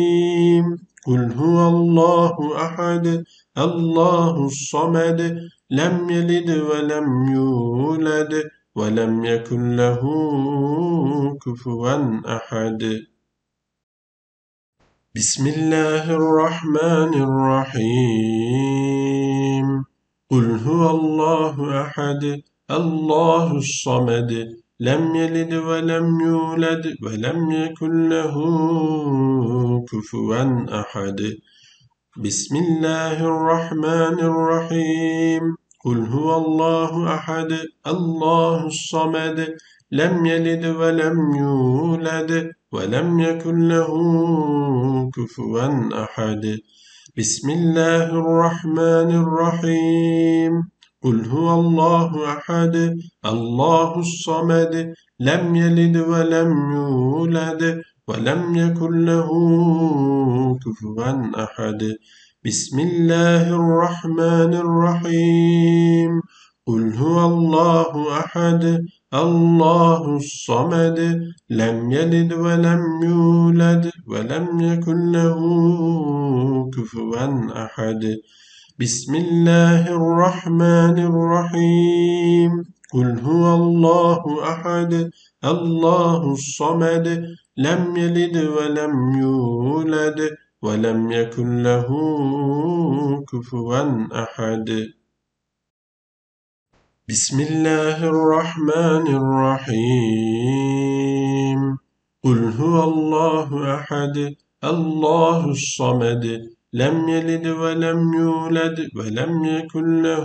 الرحيم قل هو الله أحد الله الصمد لم يلد ولم يولد ولم يكن له كفوا أحد. بسم الله الرحمن الرحيم. قل هو الله أحد الله الصمد لم يلد ولم يولد ولم يكن له كفوا أحد. بسم الله الرحمن الرحيم. قل هو الله أحد الله الصمد لم يلد ولم يولد ولم يكن له كفوا أحد. بسم الله الرحمن الرحيم. قل هو الله أحد الله الصمد لم يلد ولم يولد ولم يكن له كفوا أحد. بسم الله الرحمن الرحيم. قل هو الله أحد الله الصمد لم يلد ولم يولد ولم يكن له كفوا أحد. بسم الله الرحمن الرحيم. قل هو الله أحد الله الصمد لم يلد ولم يولد ولم يكن له كفوا أحد. بسم الله الرحمن الرحيم. قل هو الله أحد الله الصمد لم يلد ولم يولد ولم يكن له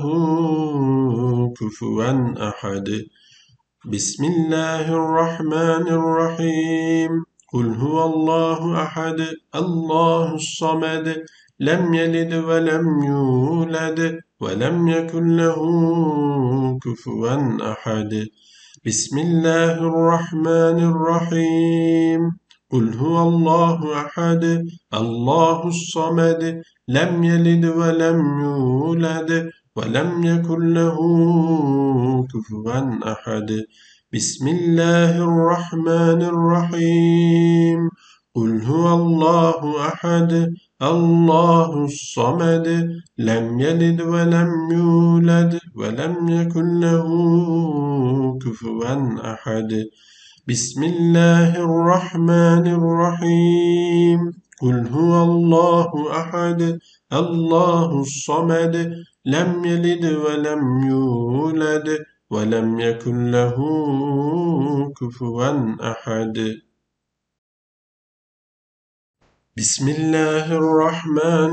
كفوا أحد. بسم الله الرحمن الرحيم. قل هو الله أحد الله الصمد لم يلد ولم يولد ولم يكن له كفوا أحد. بسم الله الرحمن الرحيم. قل هو الله أحد الله الصمد لم يلد ولم يولد ولم يكن له كفوا أحد. بسم الله الرحمن الرحيم. قل هو الله أحد الله الصمد لم يلد ولم يولد ولم يكن له كفوا أحد. بسم الله الرحمن الرحيم. قل هو الله أحد الله الصمد لم يلد ولم يولد ولم يكن له كفوا أحد. بسم الله الرحمن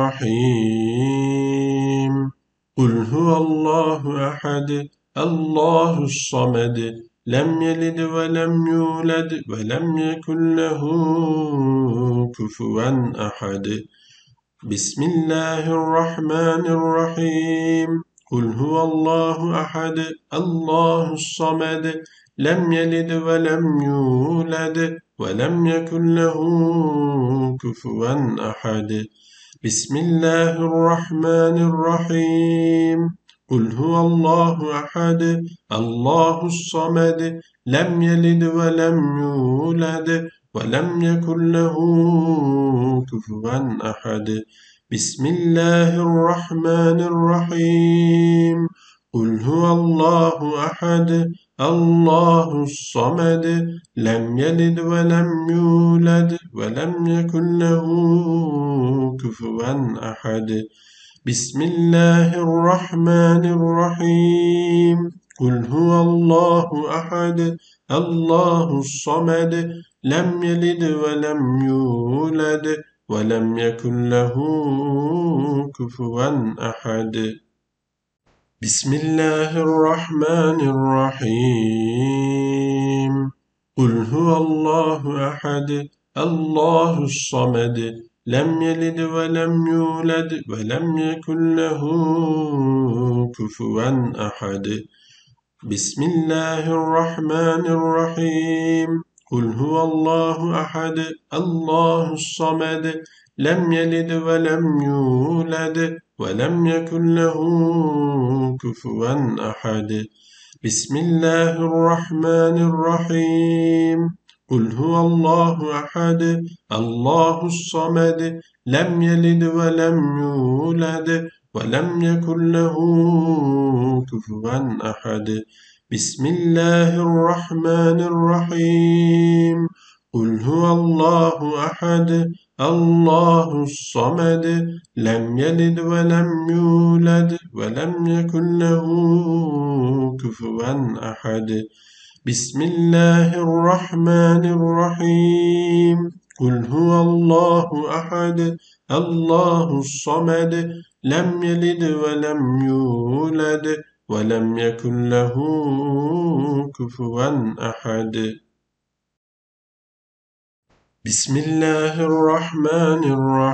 الرحيم. قل هو الله أحد الله الصمد لم يلد ولم يولد ولم يكن له كفوا أحد. بسم الله الرحمن الرحيم. قل هو الله أحد الله الصمد لم يلد ولم يولد ولم يكن له كفوا أحد. بسم الله الرحمن الرحيم. قل هو الله أحد الله الصمد لم يلد ولم يولد ولم يكن له كفوا أحد. بسم الله الرحمن الرحيم. قل هو الله أحد الله الصمد لم يلد ولم يولد ولم يكن له كفوا أحد. بسم الله الرحمن الرحيم. قل هو الله أحد الله الصمد لم يلد ولم يولد ولم يكن له كفوا أحد. بسم الله الرحمن الرحيم. قل هو الله أحد الله الصمد لم يلد ولم يولد ولم يكن له كفوا أحد. بسم الله الرحمن الرحيم. قل هو الله أحد الله الصمد لم يلد ولم يولد ولم يكن له كفوا أحد. بسم الله الرحمن الرحيم. قل هو الله أحد الله الصمد لم يلد ولم يولد ولم يكن له كفوا أحد. بسم الله الرحمن الرحيم. قل هو الله أحد الله الصمد لم يلد ولم يولد ولم يكن له كفوا أحد. بسم الله الرحمن الرحيم. قل هو الله أحد الله الصمد لم يلد ولم يولد ولم يكن له كفوا أحد. بسم الله الرحمن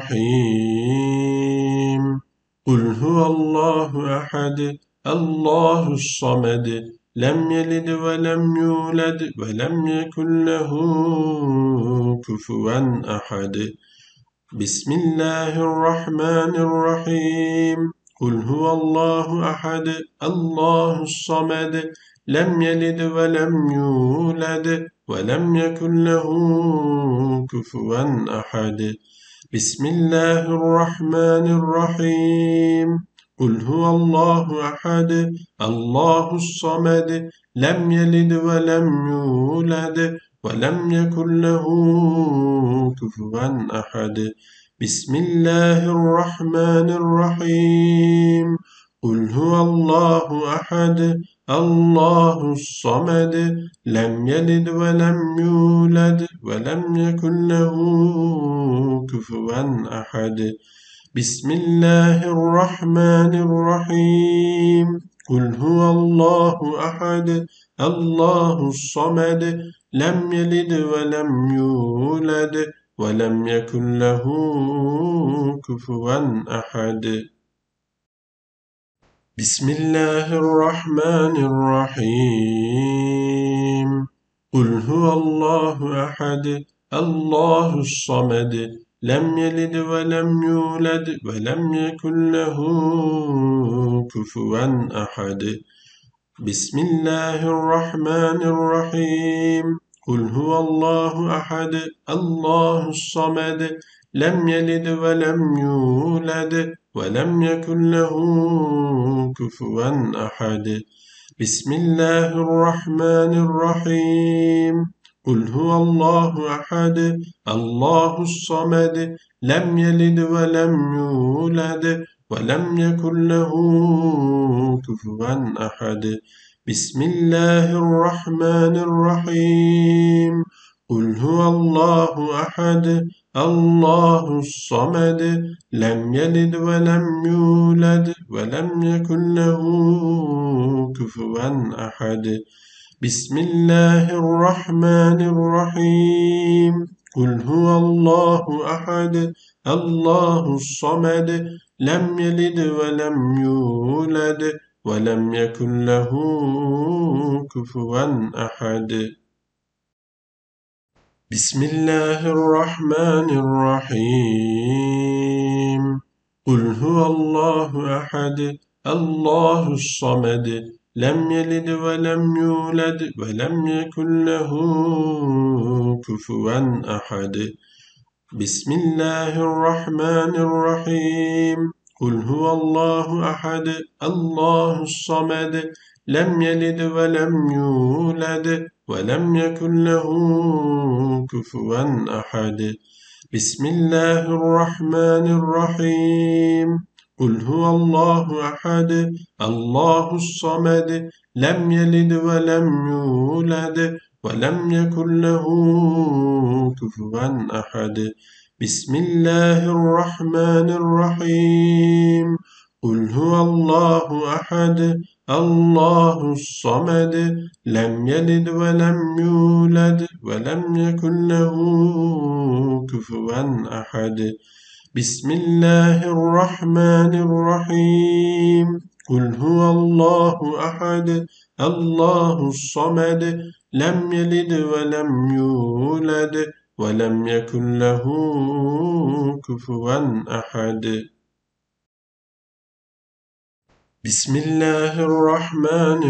الرحيم. قل هو الله أحد الله الصمد لم يلد ولم يولد ولم يكن له كفوا أحد. بسم الله الرحمن الرحيم. قل هو الله أحد الله الصمد لم يلد ولم يولد ولم يكن له كفوا أحد. بسم الله الرحمن الرحيم. قل هو الله أحد الله الصمد لم يلد ولم يولد ولم يكن له كفوا أحد. بسم الله الرحمن الرحيم. قل هو الله أحد الله الصمد لم يلد ولم يولد ولم يكن له كفوا أحد. بسم الله الرحمن الرحيم. قل هو الله أحد الله الصمد لم يلد ولم يولد ولم يكن له كفوا أحد. بسم الله الرحمن الرحيم. قل هو الله أحد الله الصمد لم يلد ولم يولد ولم يكن له كفوا أحد. بسم الله الرحمن الرحيم. قل هو الله أحد الله الصمد لم يلد ولم يولد ولم يكن له كفوا أحد. بسم الله الرحمن الرحيم. قل هو الله أحد الله الصمد لم يلد ولم يولد ولم يكن له كفوا أحد. بسم الله الرحمن الرحيم. قل هو الله أحد الله الصمد لم يلد ولم يولد ولم يكن له كفوا أحد. بسم الله الرحمن الرحيم. قل هو الله أحد الله الصمد لم يلد ولم يولد ولم يكن له كفوا أحد. بسم الله الرحمن الرحيم. قل هو الله أحد الله الصمد لم يلد ولم يولد ولم يكن له كفوا أحد. بسم الله الرحمن الرحيم. قل هو الله أحد الله الصمد لم يلد ولم يولد ولم يكن له كفوا أحد. بسم الله الرحمن الرحيم. قل هو الله أحد الله الصمد لم يلد ولم يولد ولم يكن له كفوا أحد. بسم الله الرحمن الرحيم. قل هو الله أحد الله الصمد لم يلد ولم يولد ولم يكن له كفوا أحد. بسم الله الرحمن الرحيم. قل هو الله أحد الله الصمد لم يلد ولم يولد ولم يكن له كفوا أحد. بسم الله الرحمن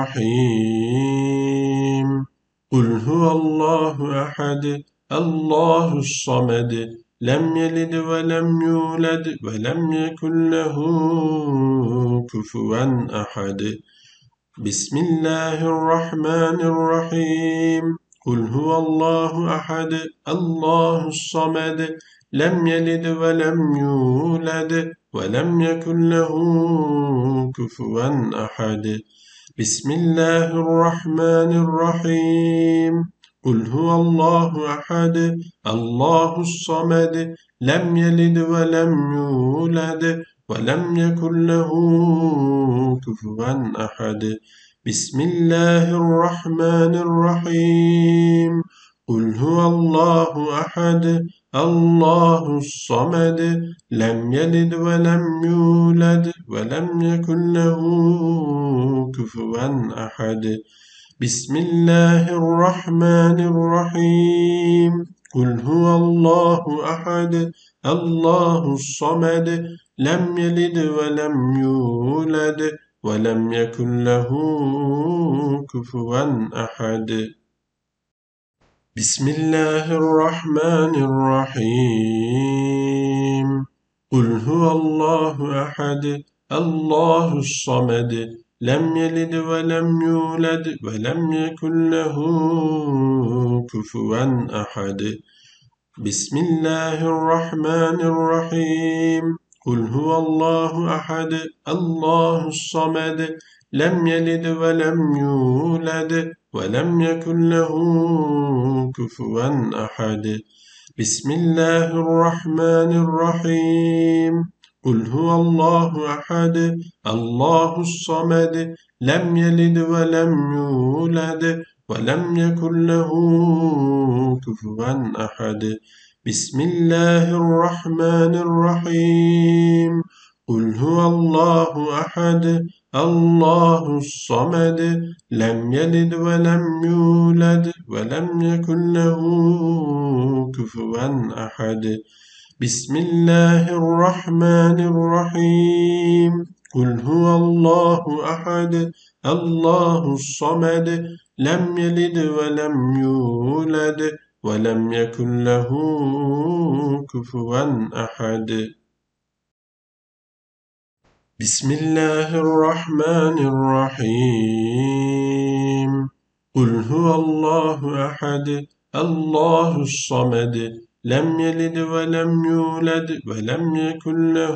الرحيم. قل هو الله أحد الله الصمد لم يلد ولم يولد ولم يكن له كفوا أحد. بسم الله الرحمن الرحيم. قل هو الله أحد الله الصمد لم يلد ولم يولد ولم يكن له كفوا أحد. بسم الله الرحمن الرحيم. قل هو الله أحد الله الصمد لم يلد ولم يولد ولم يكن له كفوا أحد. بسم الله الرحمن الرحيم. قل هو الله أحد الله الصمد لم يلد ولم يولد ولم يكن له كفوا أحد. بسم الله الرحمن الرحيم. قل هو الله أحد الله الصمد لم يلد ولم يولد ولم يكن له كفوا أحد. بسم الله الرحمن الرحيم. قل هو الله أحد الله الصمد لم يلد ولم يولد ولم يكن له كفوا أحد. بسم الله الرحمن الرحيم. قل هو الله أحد الله الصمد لم يلد ولم يولد ولم يكن له كفوا أحد. بسم الله الرحمن الرحيم. قل هو الله أحد الله الصمد لم يلد ولم يولد ولم يكن له كفوا أحد. بسم الله الرحمن الرحيم. قل هو الله أحد الله الصمد لم يلد ولم يولد ولم يكن له كفوا أحد. بسم الله الرحمن الرحيم. قل هو الله أحد الله الصمد لم يلد ولم يولد ولم يكن له كفوا أحد. بسم الله الرحمن الرحيم. قل هو الله أحد الله الصمد لم يلد ولم يولد ولم يكن له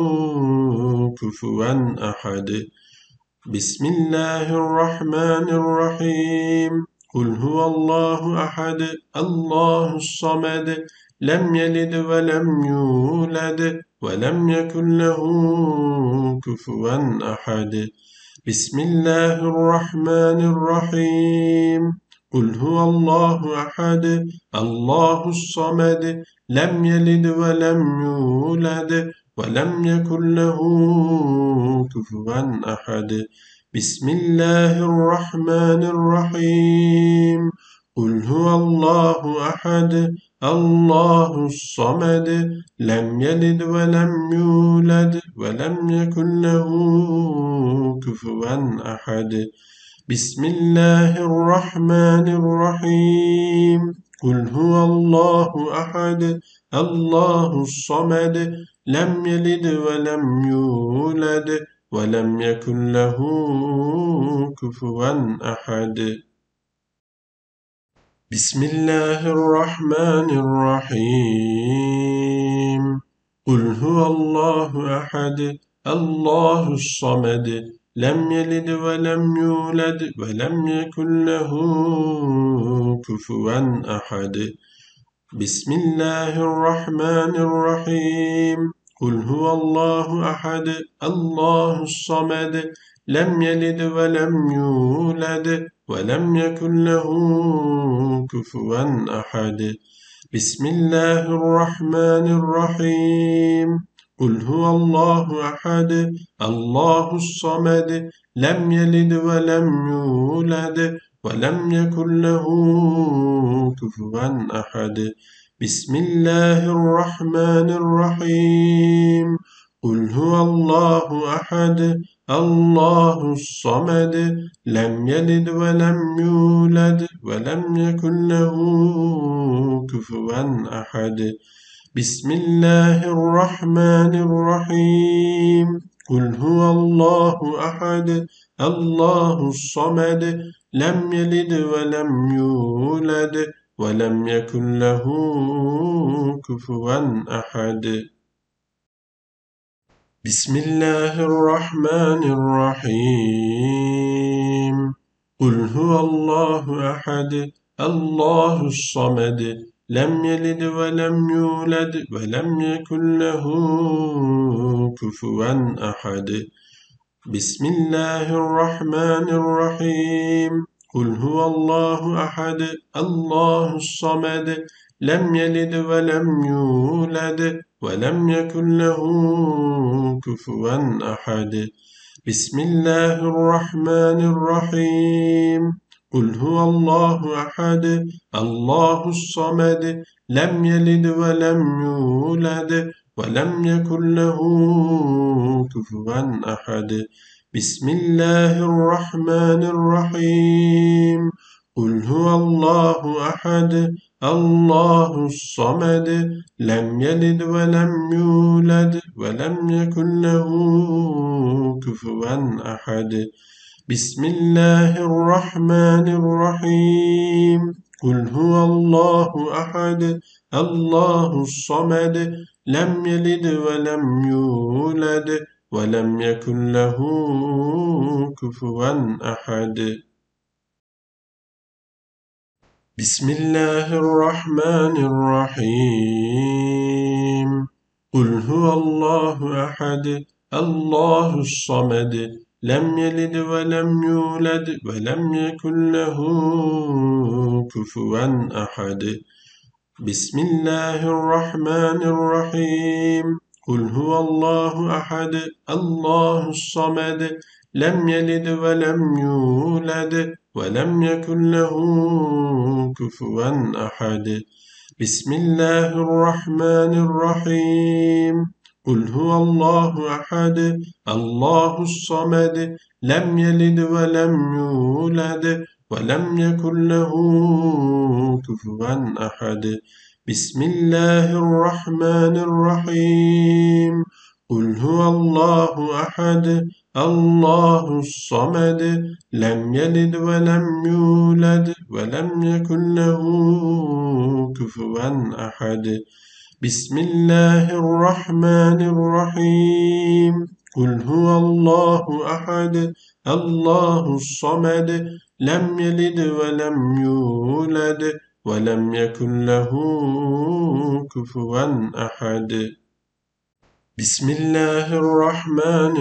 كفوا أحد. بسم الله الرحمن الرحيم. قل هو الله أحد الله الصمد لم يلد ولم يولد ولم يكن له كفوا أحد. بسم الله الرحمن الرحيم. قل هو الله أحد الله الصمد لم يلد ولم يولد ولم يكن له كفوا أحد. بسم الله الرحمن الرحيم. قل هو الله أحد الله الصمد لم يلد ولم يولد ولم يكن له كفوا أحد. بسم الله الرحمن الرحيم. قل هو الله أحد الله الصمد لم يلد ولم يولد ولم يكن له كفوا أحد. بسم الله الرحمن الرحيم. قل هو الله أحد الله الصمد لم يلد ولم يولد ولم يكن له كفوا أحد. بسم الله الرحمن الرحيم. قل هو الله أحد الله الصمد لم يلد ولم يولد ولم يكن له كفوا أحد. بسم الله الرحمن الرحيم. قل هو الله أحد الله الصمد لم يلد ولم يولد ولم يكن له كفوا أحد. بسم الله الرحمن الرحيم. قل هو الله أحد الله الصمد لم يلد ولم يولد ولم يكن له كفوا أحد. بسم الله الرحمن الرحيم قل هو الله أحد الله الصمد لم يلد ولم يولد ولم يكن له كفوا أحد بسم الله الرحمن الرحيم قل هو الله أحد الله الصمد لم يلد ولم يولد ولم يكن له كفوا أحد بسم الله الرحمن الرحيم قل هو الله أحد الله الصمد لم يلد ولم يولد ولم يكن له كفوا أحد بسم الله الرحمن الرحيم قل هو الله أحد الله الصمد لم يلد ولم يولد ولم يكن له كفوا أحد بسم الله الرحمن الرحيم قل هو الله أحد الله الصمد لم يلد ولم يولد ولم يكن له كفوا أحد بسم الله الرحمن الرحيم قل هو الله أحد الله الصمد لم يلد ولم يولد ولم يكن له كفوا أحد بسم الله الرحمن الرحيم قل هو الله أحد الله الصمد لم يلد ولم يولد ولم يكن له كفوا أحد بسم الله الرحمن الرحيم قل هو الله أحد الله الصمد لم يلد ولم يولد ولم يكن له كفوا أحد بسم الله الرحمن الرحيم قل هو الله أحد الله الصمد لم يلد ولم يولد ولم يكن له كفوا أحد بسم الله الرحمن الرحيم قل هو الله أحد الله الصمد لم يلد ولم يولد ولم يكن له كفوا أحد بسم الله الرحمن الرحيم قل هو الله أحد الله الصمد لم يلد ولم يولد ولم يكن له كفوا أحد بسم الله الرحمن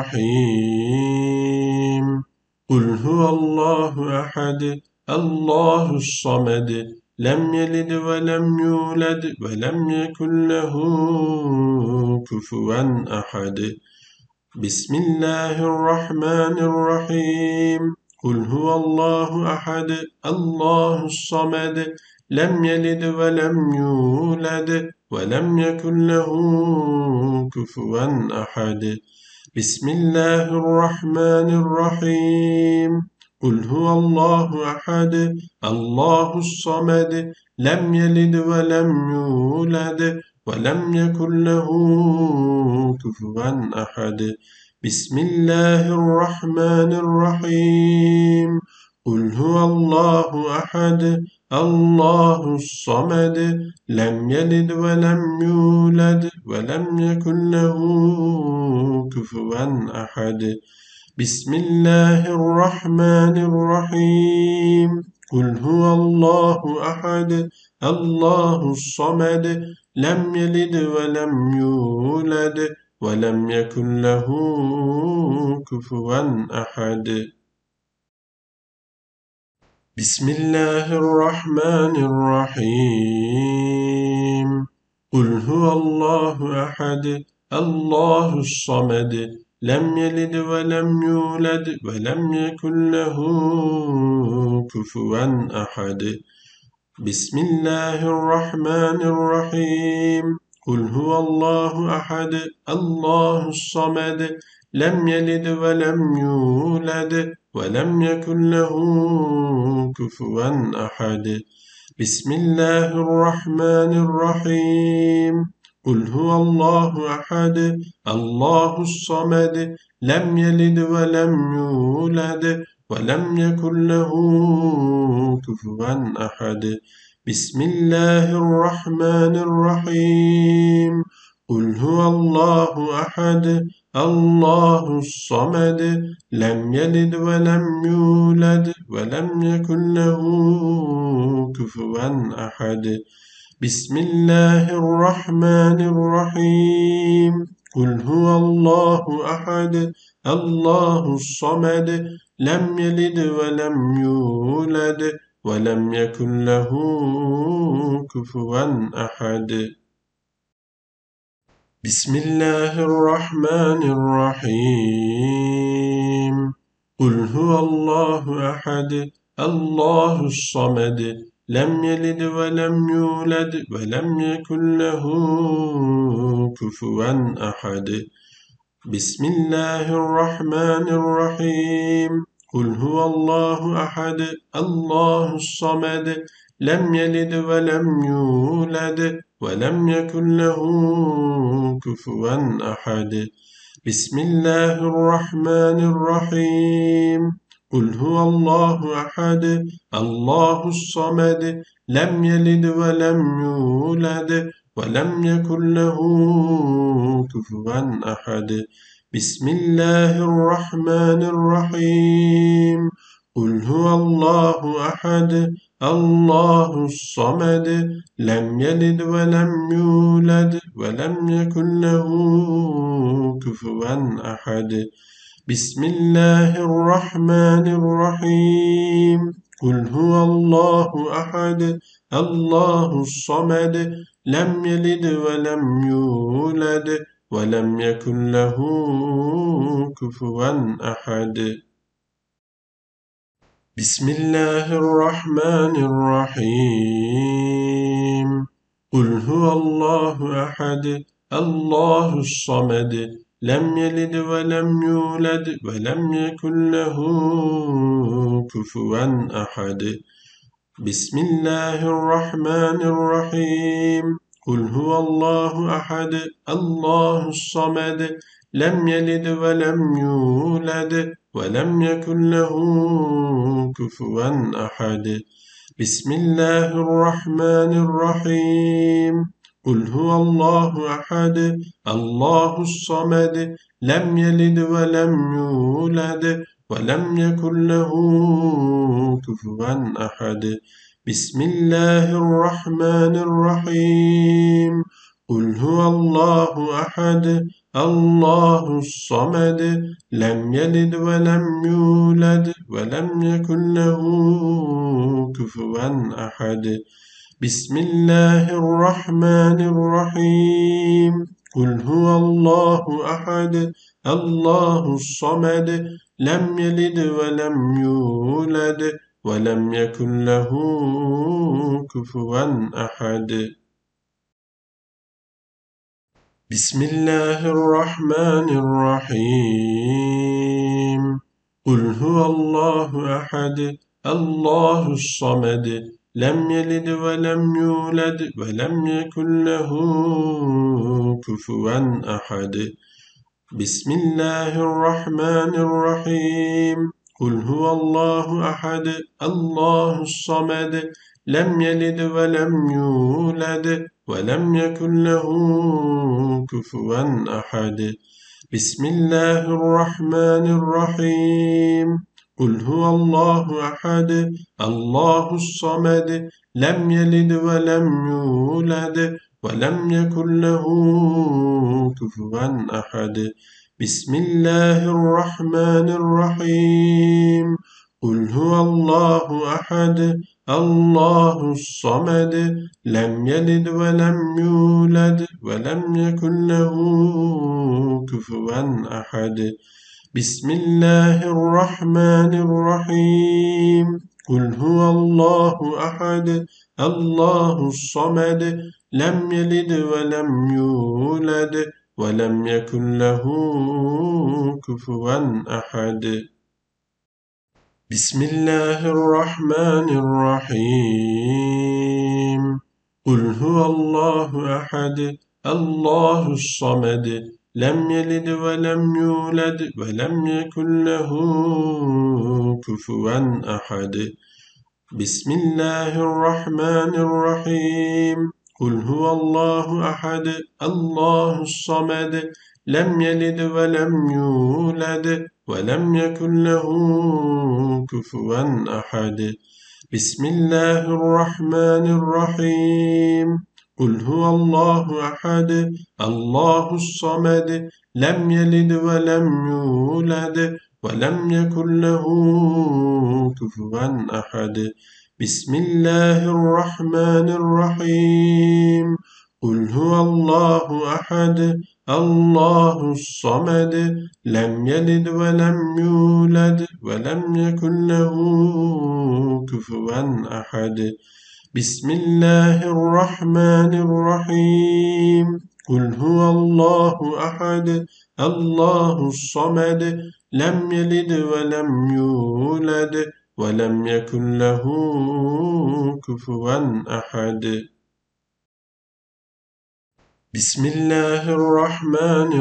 الرحيم قل هو الله أحد الله الصمد لم يلد ولم يولد ولم يكن له كفوا أحد بسم الله الرحمن الرحيم قل هو الله أحد الله الصمد لم يلد ولم يولد ولم يكن له كفوا أحد بسم الله الرحمن الرحيم قل هو الله أحد الله الصمد لم يلد ولم يولد ولم يكن له كفوا أحد بسم الله الرحمن الرحيم قل هو الله أحد الله الصمد لم يلد ولم يولد ولم يكن له كفوا أحد بسم الله الرحمن الرحيم قل هو الله أحد الله الصمد لم يلد ولم يولد ولم يكن له كفوا أحد بسم الله الرحمن الرحيم قل هو الله أحد الله الصمد لم يلد ولم يولد ولم يكن له كفوا أحد بسم الله الرحمن الرحيم قل هو الله أحد الله الصمد لم يلد ولم يولد ولم يكن له كفوا أحد بسم الله الرحمن الرحيم قل هو الله أحد الله الصمد لم يلد ولم يولد ولم يكن له كفوا أحد بسم الله الرحمن الرحيم قل هو الله أحد الله الصمد لم يلد ولم يولد ولم يكن له كفوا أحد بسم الله الرحمن الرحيم قل هو الله أحد الله الصمد لم يلد ولم يولد ولم يكن له كفوا أحد بسم الله الرحمن الرحيم قل هو الله أحد الله الصمد لم يلد ولم يولد ولم يكن له كفوا أحد بسم الله الرحمن الرحيم قل هو الله أحد الله الصمد لم يلد ولم يولد ولم يكن له كفوا أحد بسم الله الرحمن الرحيم قل هو الله أحد الله الصمد لم يلد ولم يولد ولم يكن له كفوا أحد بسم الله الرحمن الرحيم قل هو الله أحد الله الصمد لم يلد ولم يولد ولم يكن له كفوا أحد بسم الله الرحمن الرحيم قل هو الله أحد الله الصمد لم يلد ولم يولد ولم يكن له كفوا أحد بسم الله الرحمن الرحيم قل هو الله أحد الله الصمد لم يلد ولم يولد ولم يكن له كفوا أحد بسم الله الرحمن الرحيم قل هو الله أحد الله الصمد لم يلد ولم يولد ولم يكن له كفوا أحد بسم الله الرحمن الرحيم قل هو الله أحد الله الصمد لم يلد ولم يولد ولم يكن له كفوا أحد بسم الله الرحمن الرحيم قل هو الله أحد الله الصمد لم يلد ولم يولد ولم يكن له كفوا أحد بسم الله الرحمن الرحيم قل هو الله أحد الله الصمد لم يلد ولم يولد ولم يكن له كفوا أحد بسم الله الرحمن الرحيم قل هو الله أحد الله الصمد لم يلد ولم يولد ولم يكن له كفوا أحد بسم الله الرحمن الرحيم قل هو الله أحد الله الصمد لم يلد ولم يولد ولم يكن له كفوا أحد بسم الله الرحمن الرحيم قل هو الله أحد الله الصمد لم يلد ولم يولد ولم يكن له كفوا أحد بسم الله الرحمن الرحيم قل هو الله أحد الله الصمد لم يلد ولم يولد ولم يكن له كفوا أحد بسم الله الرحمن الرحيم قل هو الله أحد الله الصمد لم يلد ولم يولد ولم يكن له كفوا أحد بسم الله الرحمن الرحيم الله أحد الله الصمد لم يلد ولم يولد ولم يكن له كفوا أحد بسم الله الرحمن الرحيم قل هو الله أحد الله الصمد لم يلد ولم يولد ولم يكن له كفوا أحد بسم الله الرحمن الرحيم قل هو الله أحد الله الصمد لم يلد ولم يولد ولم يكن له كفوا أحد بسم الله الرحمن الرحيم قل هو الله أحد الله الصمد لم يلد ولم يولد ولم يكن له كفوا أحد بسم الله الرحمن الرحيم قل هو الله أحد الله الصمد لم يلد ولم يولد ولم يكن له كفوا أحد بسم الله الرحمن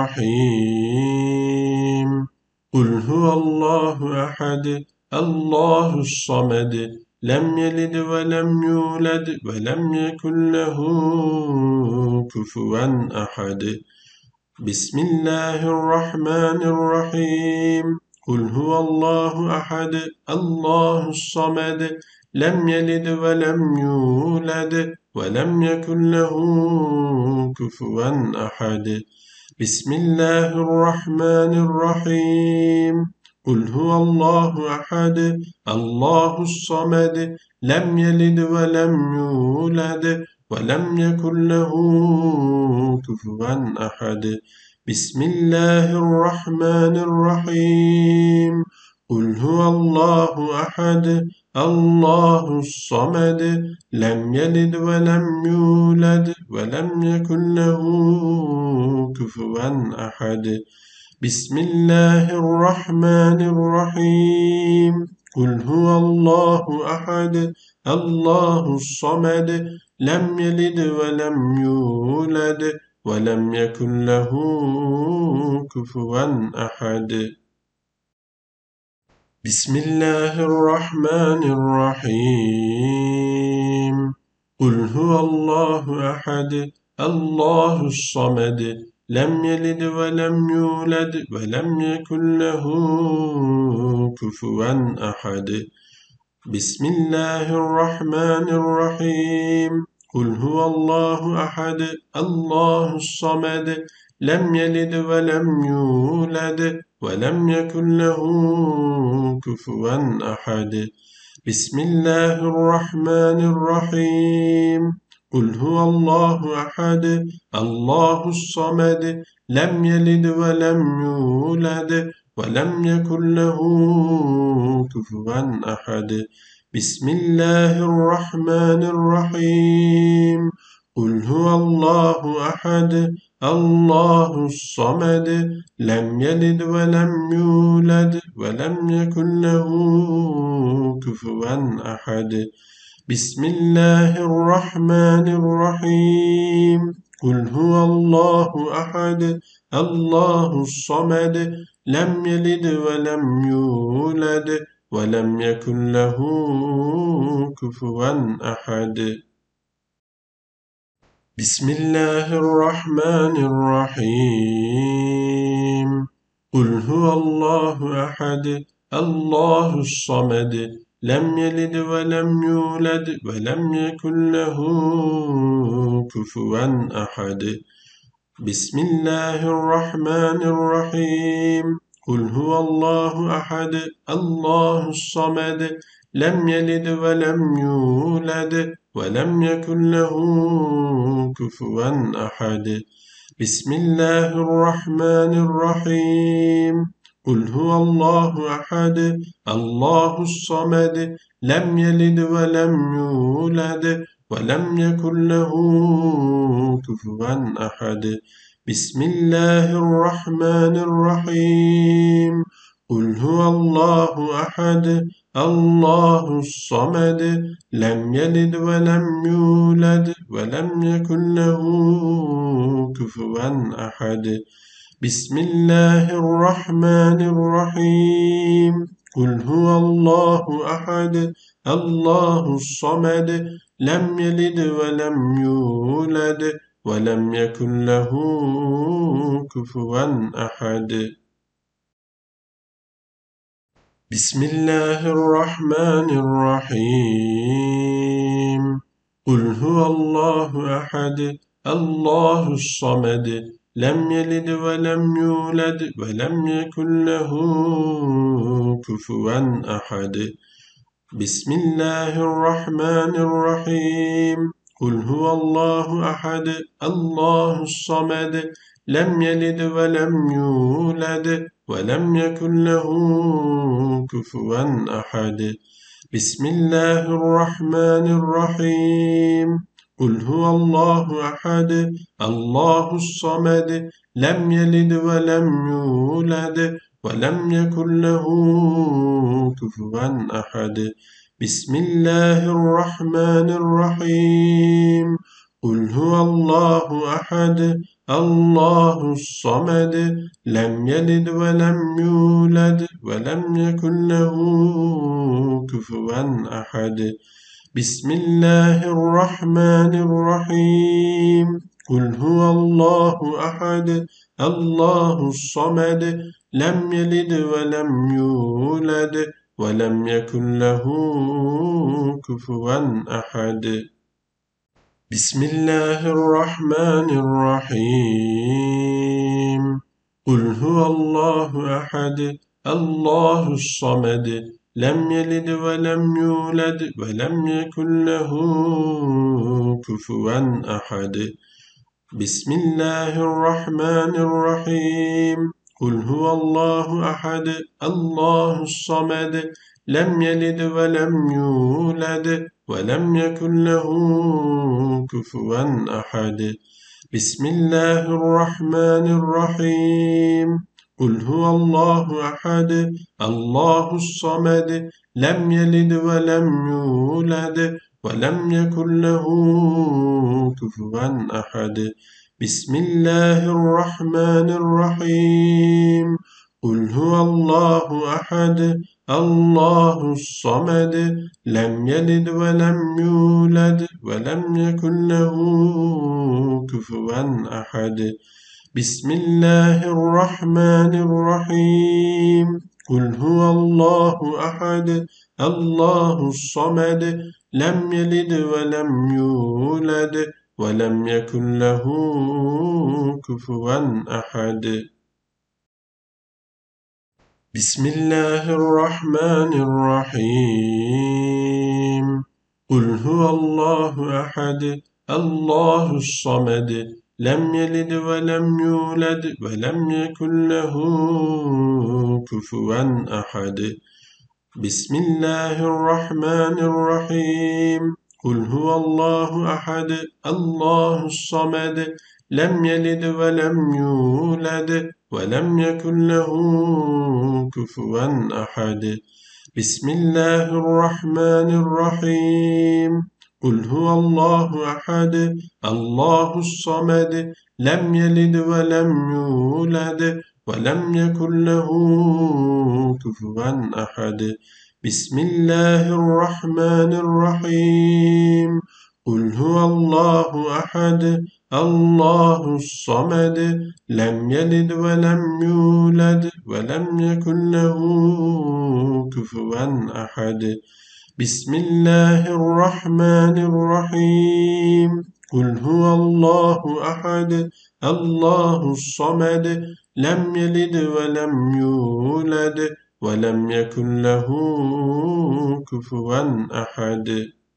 الرحيم قل هو الله أحد الله الصمد لم يلد ولم يولد ولم يكن له كفوا أحد بسم الله الرحمن الرحيم قل هو الله أحد الله الصمد لم يلد ولم يولد ولم يكن له كفوا أحد بسم الله الرحمن الرحيم قل هو الله أحد الله الصمد لم يلد ولم يولد ولم يكن له كفوا أحد بسم الله الرحمن الرحيم قل هو الله أحد الله الصمد لم يلد ولم يولد ولم يكن له كفوا أحد بسم الله الرحمن الرحيم قل هو الله أحد الله الصمد لم يلد ولم يولد ولم يكن له كفوا أحد بسم الله الرحمن الرحيم قل هو الله أحد الله الصمد لم يلد ولم يولد ولم يكن له كفوا أحد بسم الله الرحمن الرحيم قل هو الله أحد الله الصمد لم يلد ولم يولد ولم يكن له كفوا أحد بسم الله الرحمن الرحيم قل هو الله أحد الله الصمد لم يلد ولم يولد ولم يكن له كفوا أحد بسم الله الرحمن الرحيم قل هو الله أحد الله الصمد لم يلد ولم يولد ولم يكن له كفوا أحد بسم الله الرحمن الرحيم قل هو الله أحد الله الصمد لم يلد ولم يولد ولم يكن له كفوا أحد بسم الله الرحمن الرحيم قل هو الله أحد الله الصمد لم يلد ولم يولد ولم يكن له كفوا أحد بسم الله الرحمن الرحيم قل هو الله أحد الله الصمد لم يلد ولم يولد ولم يكن له كفوا أحد بسم الله الرحمن الرحيم قل هو الله أحد الله الصمد لم يلد ولم يولد ولم يكن له كفوا أحد بسم الله الرحمن الرحيم قل هو الله أحد الله الصمد لم يلد ولم يولد ولم يكن له كفوا أحد بسم الله الرحمن الرحيم قل هو الله أحد الله الصمد لم يلد ولم يولد ولم يكن له كفوا أحد بسم الله الرحمن الرحيم قل هو الله أحد الله الصمد لم يلد ولم يولد ولم يكن له كفوا أحد بسم الله الرحمن الرحيم قل هو الله أحد الله الصمد لم يلد ولم يولد ولم يكن له كفوا أحد بسم الله الرحمن الرحيم قل هو الله أحد الله الصمد لم يلد ولم يولد ولم يكن له كفوا أحد بسم الله الرحمن الرحيم قل هو الله أحد الله الصمد لم يلد ولم يولد ولم يكن له كفوا أحد بسم الله الرحمن الرحيم قل هو الله أحد الله الصمد لم يلد ولم يولد ولم يكن له كفوا أحد بسم الله الرحمن الرحيم قل هو الله أحد الله الصمد لم يلد ولم يولد ولم يكن له كفوا أحد بسم الله الرحمن الرحيم قل هو الله أحد الله الصمد لم يلد ولم يولد ولم يكن له كفوا أحد بسم الله الرحمن الرحيم قل هو الله أحد الله الصمد لم يلد ولم يولد ولم يكن له كفوا أحد بسم الله الرحمن الرحيم قل هو الله أحد الله الصمد لم يلد ولم يولد ولم يكن له كفوا أحد بسم الله الرحمن الرحيم قل هو الله أحد الله الصمد لم يلد ولم يولد ولم يكن له كفوا أحد بسم الله الرحمن الرحيم قل هو الله أحد الله الصمد لم يلد ولم يولد ولم يكن له كفوا أحد بسم الله الرحمن الرحيم قل هو الله أحد الله الصمد لم يلد ولم يولد ولم يكن له كفوا أحد بسم الله الرحمن الرحيم قل هو الله أحد الله الصمد لم يلد ولم يولد ولم يكن له كفوا أحد بسم الله الرحمن الرحيم قل هو الله أحد الله الصمد لم يلد ولم يولد ولم يكن له كفوا أحد بسم الله الرحمن الرحيم قل هو الله أحد الله الصمد لم يلد ولم يولد ولم يكن له كفوا أحد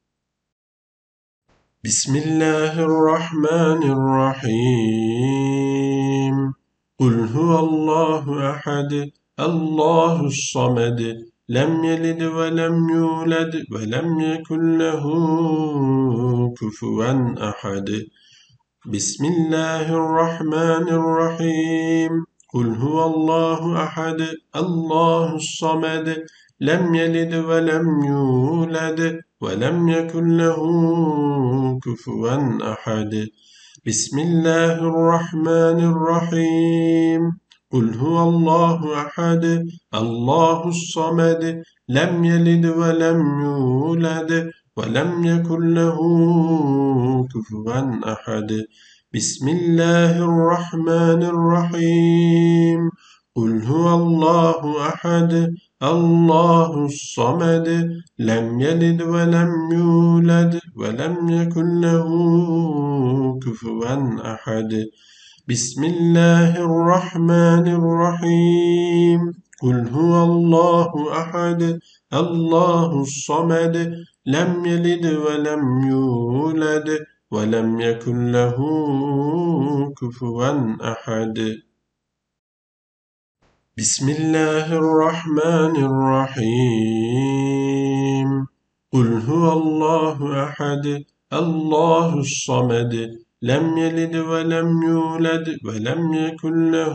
بسم الله الرحمن الرحيم قل هو الله أحد الله الصمد لم يلد ولم يولد ولم يكن له كفوا أحد بسم الله الرحمن الرحيم قل هو الله أحد الله الصمد لم يلد ولم يولد ولم يكن له كفوا أحد. بسم الله الرحمن الرحيم. قل هو الله أحد الله الصمد لم يلد ولم يولد ولم يكن له كفوا أحد. بسم الله الرحمن الرحيم. قل هو الله أحد الله الصمد لم يلد ولم يولد ولم يكن له كفوا أحد. بسم الله الرحمن الرحيم. قل هو الله أحد الله الصمد لم يلد ولم يولد ولم يكن له كفوا أحد. بسم الله الرحمن الرحيم. قل هو الله أحد الله الصمد لم يلد ولم يولد ولم يكن له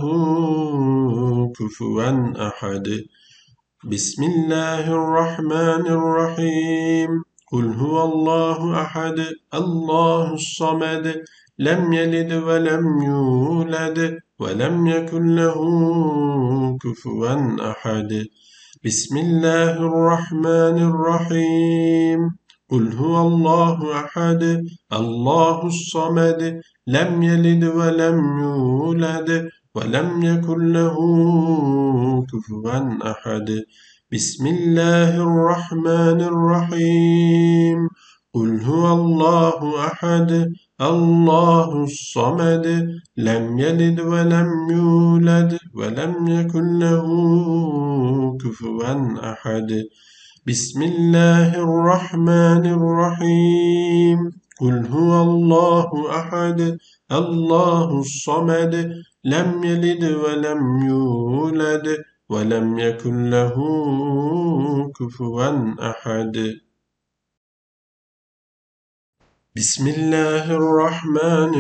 كفوا أحد. بسم الله الرحمن الرحيم. قل هو الله أحد الله الصمد لم يلد ولم يولد ولم يكن له كفوا أحد. بسم الله الرحمن الرحيم. قل هو الله أحد الله الصمد لم يلد ولم يولد ولم يكن له كفوا أحد. بسم الله الرحمن الرحيم. قل هو الله أحد الله الصمد لم يلد ولم يولد ولم يكن له كفوا أحد. بسم الله الرحمن الرحيم. قل هو الله أحد الله الصمد لم يلد ولم يولد ولم يكن له كفوا أحد. بسم الله الرحمن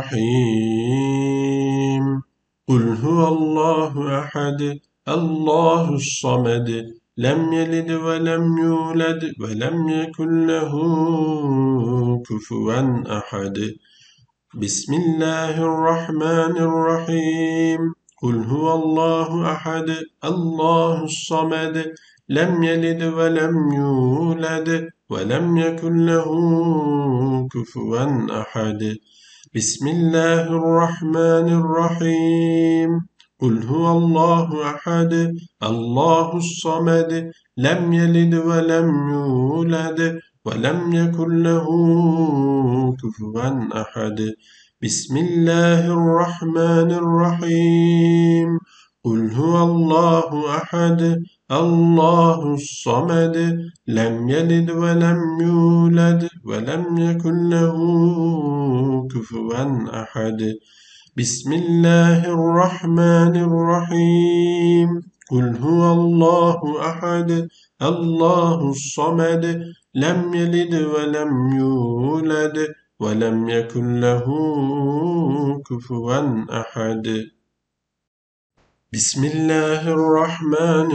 الرحيم. قل هو الله أحد الله الصمد لم يلد ولم يولد ولم يكن له كفوا أحد. بسم الله الرحمن الرحيم. قل هو الله أحد الله الصمد لم يلد ولم يولد ولم يكن له كفوا أحد. بسم الله الرحمن الرحيم. قل هو الله أحد الله الصمد لم يلد ولم يولد ولم يكن له كفوا أحد. بسم الله الرحمن الرحيم. قل هو الله أحد الله الصمد لم يلد ولم يولد ولم يكن له كفوا أحد. بسم الله الرحمن الرحيم. قل هو الله أحد الله الصمد لم يلد ولم يولد ولم يكن له كفوا أحد. بسم الله الرحمن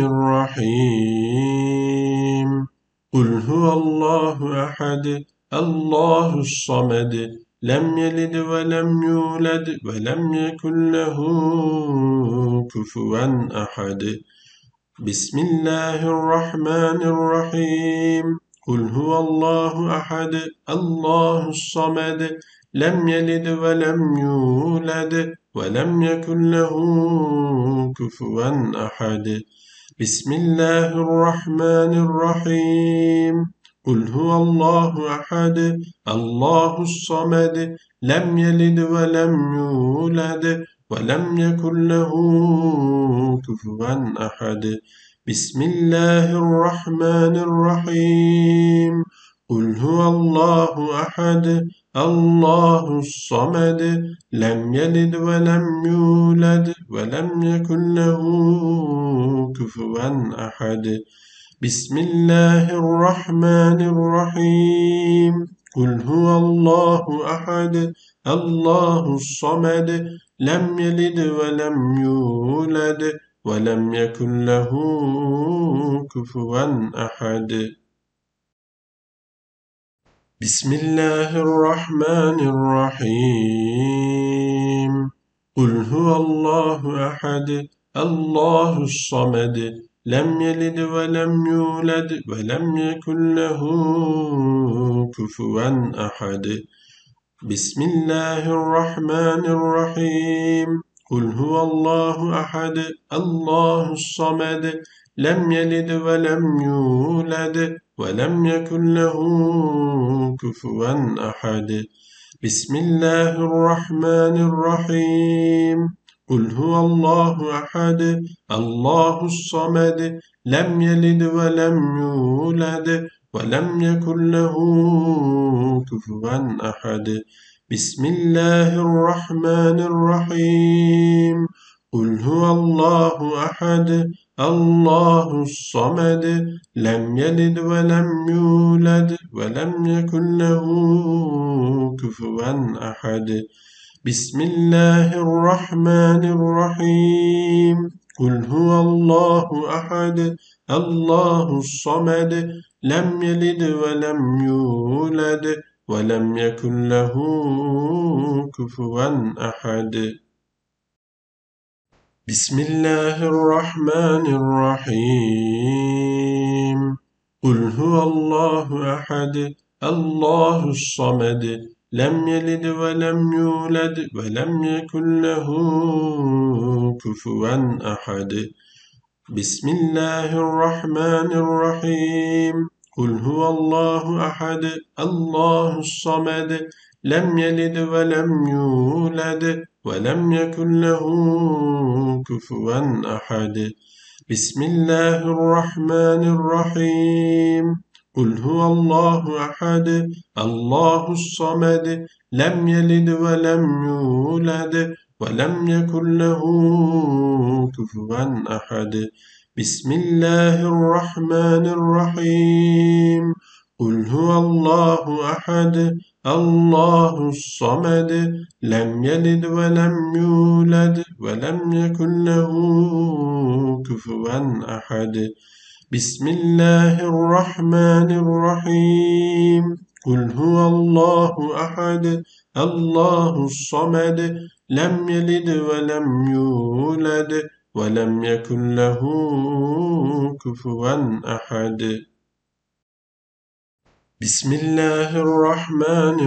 الرحيم. قل هو الله أحد الله الصمد لم يلد ولم يولد ولم يكن له كفوا أحد. بسم الله الرحمن الرحيم. قل هو الله أحد الله الصمد لم يلد ولم يولد ولم يكن له كفوا أحد. بسم الله الرحمن الرحيم. قل هو الله أحد الله الصمد لم يلد ولم يولد ولم يكن له كفوا أحد. بسم الله الرحمن الرحيم. قل هو الله أحد الله الصمد لم يلد ولم يولد ولم يكن له كفوا أحد. بسم الله الرحمن الرحيم. قل هو الله أحد الله الصمد لم يلد ولم يولد ولم يكن له كفوا أحد. بسم الله الرحمن الرحيم. قل هو الله أحد الله الصمد لم يلد ولم يولد ولم يكن له كفوا أحد. بسم الله الرحمن الرحيم. قل هو الله أحد الله الصمد لم يلد ولم يولد ولم يكن له كفوا أحد. بسم الله الرحمن الرحيم. قل هو الله أحد الله الصمد لم يلد ولم يولد ولم يكن له كفوا أحد. بسم الله الرحمن الرحيم. قل هو الله أحد الله الصمد لم يلد ولم يولد ولم يكن له كفوا أحد. بسم الله الرحمن الرحيم. قل هو الله أحد الله الصمد لم يلد ولم يولد ولم يكن له كفوا أحد. بسم الله الرحمن الرحيم. قل هو الله أحد الله الصمد لم يلد ولم يولد ولم يكن له كفوا أحد. بسم الله الرحمن الرحيم. قل هو الله أحد الله الصمد لم يلد ولم يولد ولم يكن له كفوا أحد. بسم الله الرحمن الرحيم. قل هو الله أحد الله الصمد لم يلد ولم يولد ولم يكن له كفوا أحد. بسم الله الرحمن الرحيم. قل هو الله أحد الله الصمد لم يلد ولم يولد ولم يكن له كفوا أحد. بسم الله الرحمن الرحيم. قل هو الله أحد الله الصمد لم يلد ولم يولد ولم يكن له كفوا أحد. بسم الله الرحمن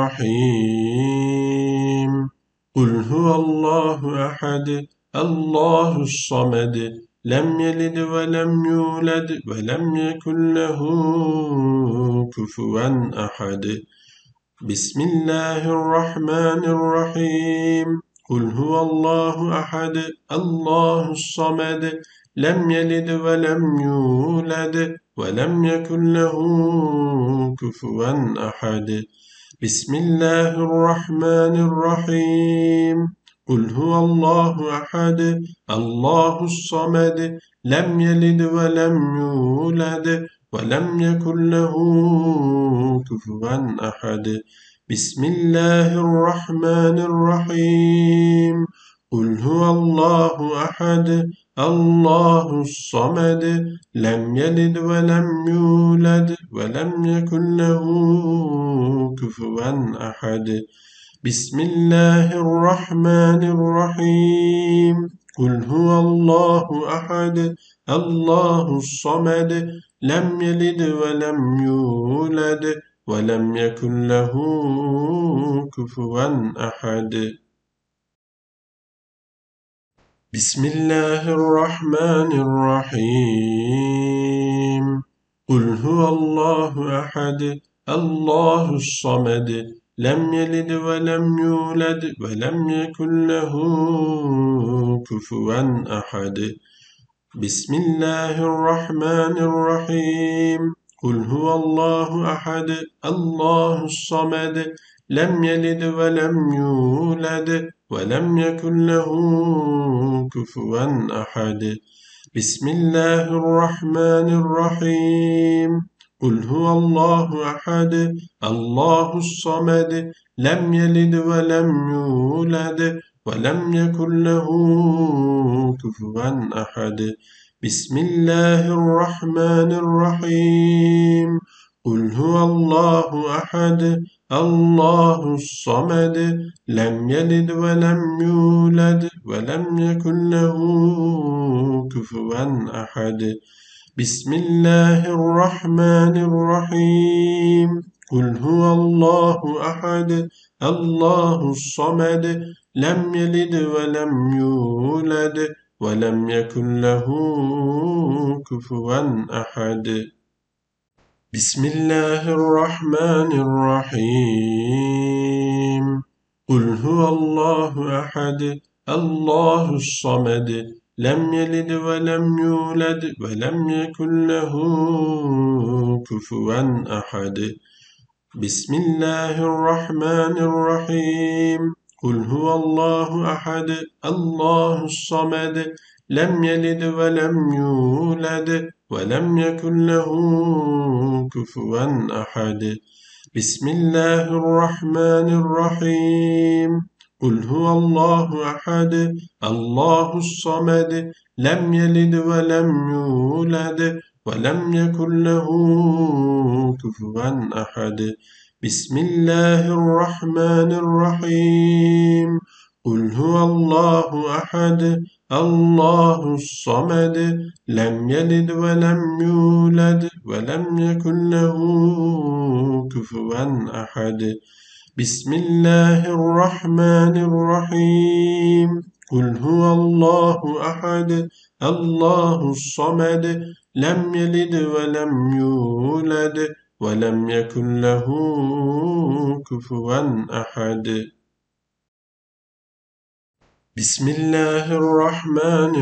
الرحيم. قل هو الله أحد الله الصمد لم يلد ولم يولد ولم يكن له كفوا أحد. بسم الله الرحمن الرحيم. قل هو الله أحد الله الصمد لم يلد ولم يولد ولم يكن له كفوا أحد. بسم الله الرحمن الرحيم. قل هو الله أحد الله الصمد لم يلد ولم يولد ولم يكن له كفوا أحد. بسم الله الرحمن الرحيم. قل هو الله أحد الله الصمد لم يلد ولم يولد ولم يكن له كفوا أحد. بسم الله الرحمن الرحيم. قل هو الله أحد الله الصمد لم يلد ولم يولد ولم يكن له كفوا أحد. بسم الله الرحمن الرحيم. قل هو الله أحد الله الصمد لم يلد ولم يولد ولم يكن له كفوا أحد. بسم الله الرحمن الرحيم. قل هو الله أحد الله الصمد لم يلد ولم يولد ولم يكن له كفوا أحد. بسم الله الرحمن الرحيم. قل هو الله أحد الله الصمد لم يلد ولم يولد ولم يكن له كفوا أحد. بسم الله الرحمن الرحيم. قل هو الله أحد الله الصمد لم يلد ولم يولد ولم يكن له كفوا أحد. بسم الله الرحمن الرحيم. قل هو الله أحد الله الصمد لم يلد ولم يولد ولم يكن له كفوا أحد. بسم الله الرحمن الرحيم. قل هو الله أحد الله الصمد لم يلد ولم يولد ولم يكن له كفوا أحد. بسم الله الرحمن الرحيم. قل هو الله أحد الله الصمد لم يلد ولم يولد ولم يكن له كفوا أحد. بسم الله الرحمن الرحيم. قل هو الله أحد الله الصمد لم يلد ولم يولد ولم يكن له كفوا أحد. بسم الله الرحمن الرحيم. قل هو الله أحد الله الصمد لم يلد ولم يولد ولم يكن له كفوا أحد. بسم الله الرحمن الرحيم. قل هو الله أحد الله الصمد لم يلد ولم يولد ولم يكن له كفوا أحد. بسم الله الرحمن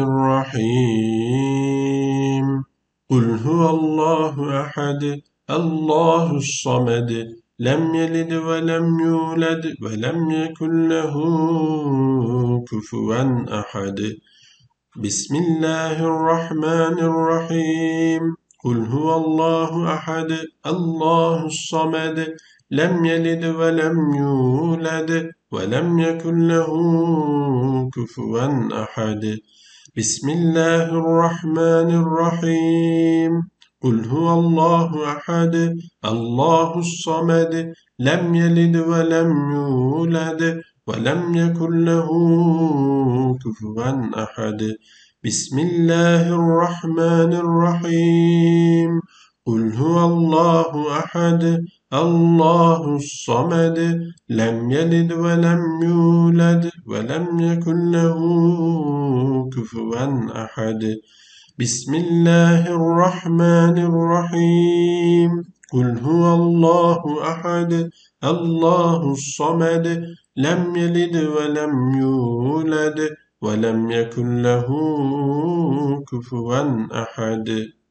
الرحيم. قل هو الله أحد الله الصمد لم يلد ولم يولد ولم يكن له كفوا أحد. بسم الله الرحمن الرحيم. قل هو الله أحد الله الصمد لم يلد ولم يولد ولم يكن له كفوا أحد. بسم الله الرحمن الرحيم. قل هو الله أحد الله الصمد لم يلد ولم يولد ولم يكن له كفوا أحد. بسم الله الرحمن الرحيم. قل هو الله أحد الله الصمد لم يلد ولم يولد ولم يكن له كفوا أحد. بسم الله الرحمن الرحيم. قل هو الله أحد الله الصمد لم يلد ولم يولد ولم يكن له كفوا أحد.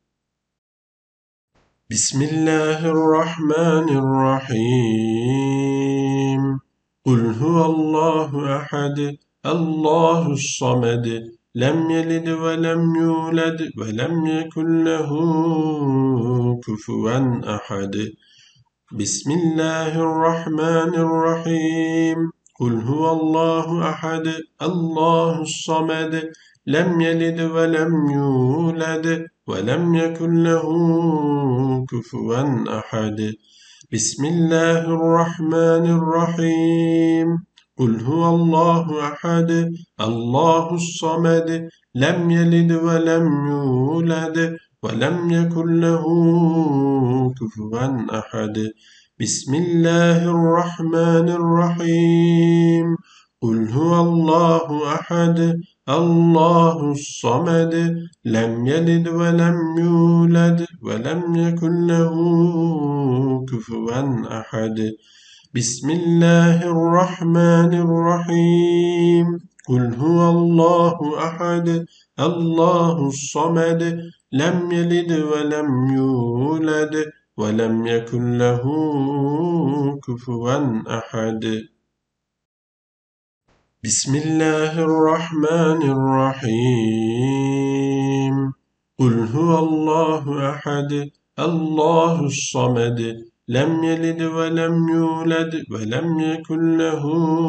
بسم الله الرحمن الرحيم. قل هو الله أحد الله الصمد لم يلد ولم يولد ولم يكن له كفوا أحد. بسم الله الرحمن الرحيم. قل هو الله أحد الله الصمد لم يلد ولم يولد ولم يكن له كفوا أحد. بسم الله الرحمن الرحيم. قل هو الله أحد الله الصمد لم يلد ولم يولد ولم يكن له كفوا أحد. بسم الله الرحمن الرحيم. قل هو الله أحد الله الصمد لم يلد ولم يولد ولم يكن له كفوا أحد. بسم الله الرحمن الرحيم. قل هو الله أحد الله الصمد لم يلد ولم يولد ولم يكن له كفوا أحد. بسم الله الرحمن الرحيم. قل هو الله أحد الله الصمد لم يلد ولم يولد ولم يكن له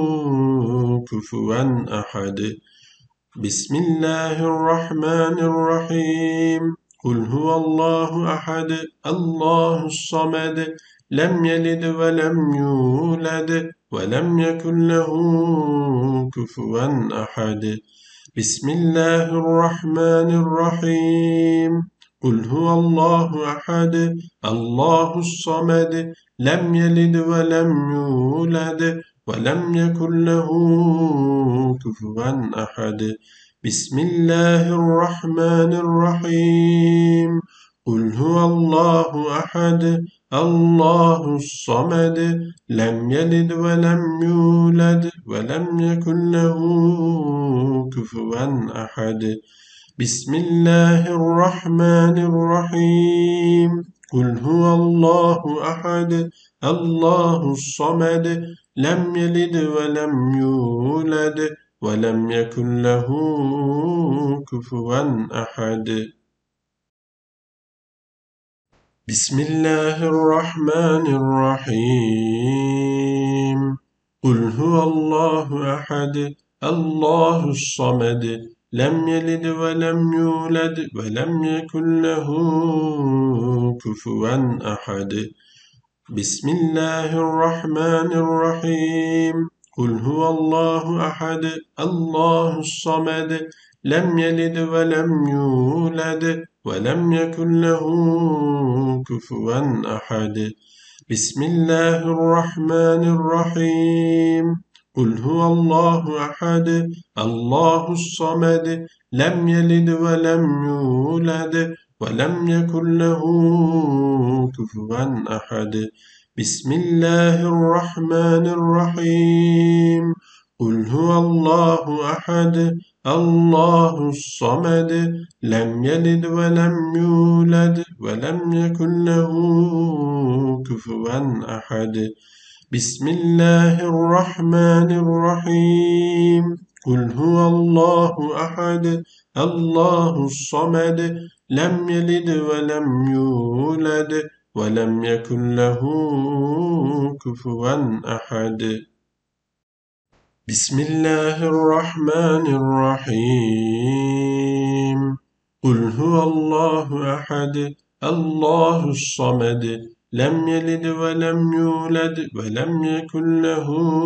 كفوا أحد. بسم الله الرحمن الرحيم. قل هو الله أحد الله الصمد لم يلد ولم يولد ولم يكن له كفوا أحد. بسم الله الرحمن الرحيم. قل هو الله أحد الله الصمد لم يلد ولم يولد ولم يكن له كفوا أحد. بسم الله الرحمن الرحيم. قل هو الله أحد الله الصمد لم يلد ولم يولد ولم يكن له كفوا أحد. بسم الله الرحمن الرحيم. قل هو الله أحد الله الصمد لم يلد ولم يولد ولم يكن له كفوا أحد. بسم الله الرحمن الرحيم. قل هو الله أحد الله الصمد لم يلد ولم يولد ولم يكن له كفوا أحد. بسم الله الرحمن الرحيم. قل هو الله أحد الله الصمد لم يلد ولم يولد ولم يكن له كفوا أحد. بسم الله الرحمن الرحيم. قل هو الله أحد الله الصمد لم يلد ولم يولد ولم يكن له كفوا أحد. بسم الله الرحمن الرحيم. قل هو الله أحد الله الصمد لم يلد ولم يولد ولم يكن له كفوا أحد. بسم الله الرحمن الرحيم. قل هو الله أحد الله الصمد لم يلد ولم يولد ولم يكن له كفوا أحد. بسم الله الرحمن الرحيم. قل هو الله أحد الله الصمد لم يلد ولم يولد ولم يكن له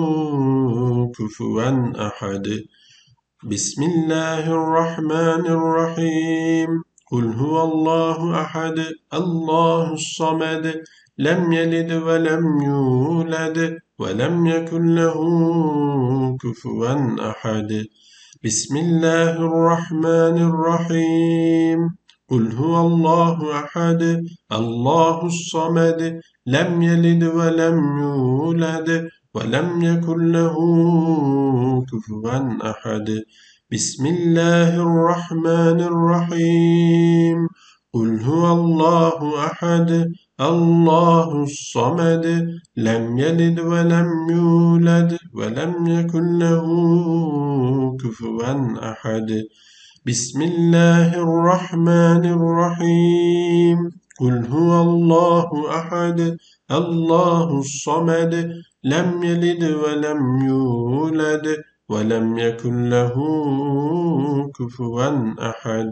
كفوا أحد. بسم الله الرحمن الرحيم. قل هو الله أحد الله الصمد لم يلد ولم يولد ولم يكن له كفوا أحد. بسم الله الرحمن الرحيم. قل هو الله أحد الله الصمد لم يلد ولم يولد ولم يكن له كفوا أحد. بسم الله الرحمن الرحيم. قل هو الله أحد الله الصمد لم يلد ولم يولد ولم يكن له كفوا أحد. بسم الله الرحمن الرحيم. قل هو الله أحد الله الصمد لم يلد ولم يولد ولم يكن له كفوا أحد.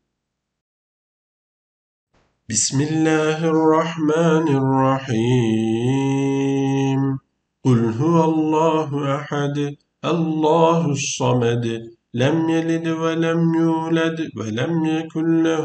بسم الله الرحمن الرحيم. قل هو الله أحد الله الصمد لم يلد ولم يولد ولم يكن له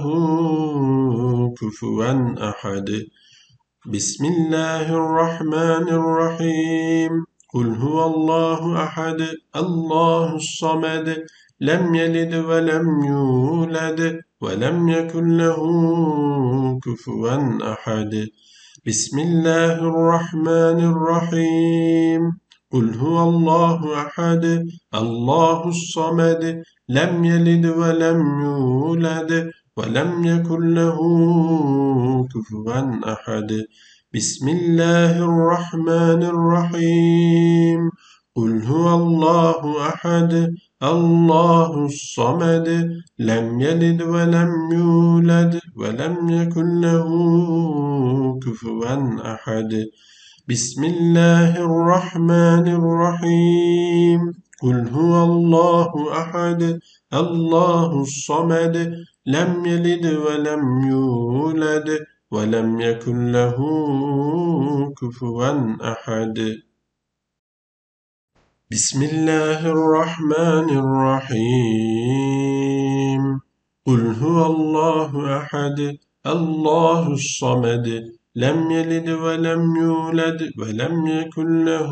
كفوا أحد. بسم الله الرحمن الرحيم. قل هو الله أحد الله الصمد لم يلد ولم يولد ولم يكن له كفوا أحد. بسم الله الرحمن الرحيم. قل هو الله أحد الله الصمد لم يلد ولم يولد ولم يكن له كفوا أحد. بسم الله الرحمن الرحيم. قل هو الله أحد الله الصمد لم يلد ولم يولد ولم يكن له كفوا أحد بسم الله الرحمن الرحيم قل هو الله أحد الله الصمد لم يلد ولم يولد ولم يكن له كفوا أحد بسم الله الرحمن الرحيم قل هو الله أحد الله الصمد لم يلد ولم يولد ولم يكن له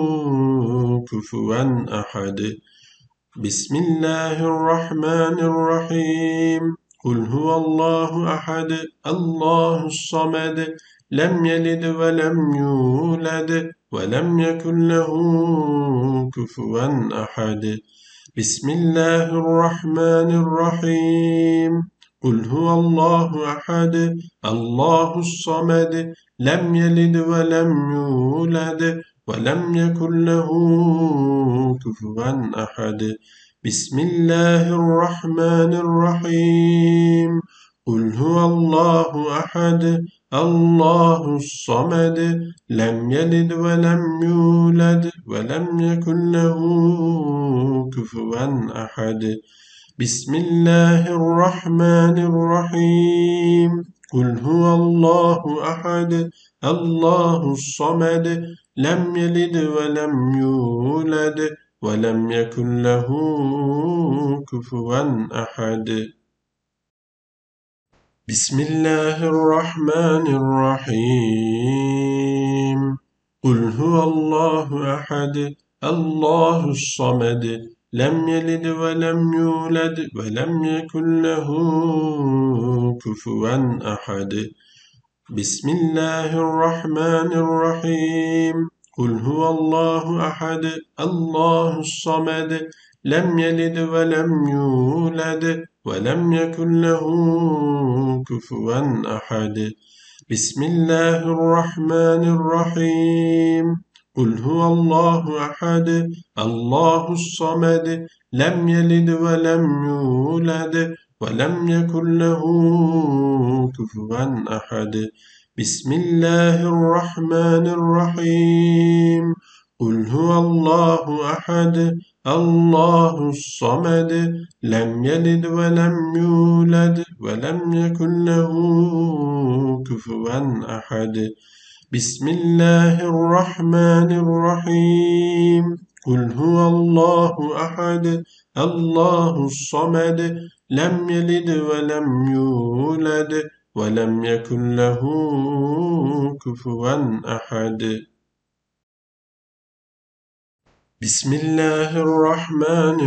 كفوا أحد بسم الله الرحمن الرحيم قل هو الله أحد الله الصمد لم يلد ولم يولد ولم يكن له كفوا أحد بسم الله الرحمن الرحيم قل هو الله أحد الله الصمد لم يلد ولم يولد ولم يكن له كفوا أحد بسم الله الرحمن الرحيم قل هو الله أحد الله الصمد لم يلد ولم يولد ولم يكن له كفوا أحد بسم الله الرحمن الرحيم قل هو الله أحد الله الصمد لم يلد ولم يولد ولم يكن له كفوا أحد بسم الله الرحمن الرحيم قل هو الله أحد الله الصمد لم يلد ولم يولد ولم يكن له كفوا أحد بسم الله الرحمن الرحيم قل هو الله أحد الله الصمد لم يلد ولم يولد ولم يكن له كفوا أحد بسم الله الرحمن الرحيم قل هو الله أحد الله الصمد لم يلد ولم يولد ولم يكن له كفوا أحد بسم الله الرحمن الرحيم قل هو الله أحد الله الصمد لم يلد ولم يولد ولم يكن له كفوا أحد بسم الله الرحمن الرحيم قل هو الله أحد الله الصمد لم يلد ولم يولد ولم يكن له كفوا أحد بسم الله الرحمن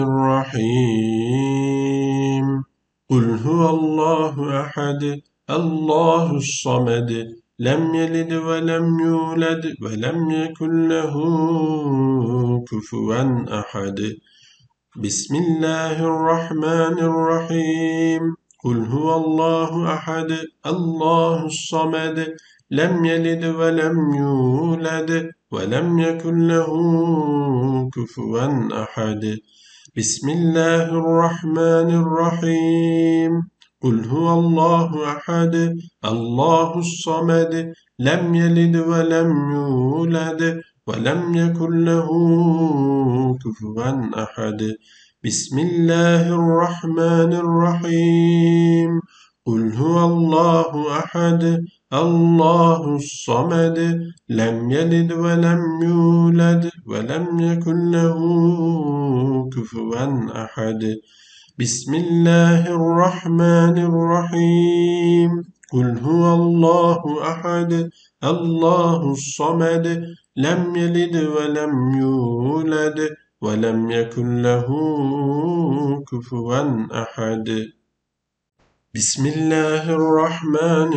الرحيم قل هو الله أحد الله الصمد لم يلد ولم يولد ولم يكن له كفوا أحد بسم الله الرحمن الرحيم قل هو الله أحد الله الصمد لم يلد ولم يولد ولم يكن له كفوا أحد بسم الله الرحمن الرحيم قل هو الله أحد الله الصمد لم يلد ولم يولد ولم يكن له كفوا أحد بسم الله الرحمن الرحيم قل هو الله أحد الله الصمد لم يلد ولم يولد ولم يكن له كفوا أحد بسم الله الرحمن الرحيم قل هو الله أحد الله الصمد لم يلد ولم يولد ولم يكن له كفوا أحد بسم الله الرحمن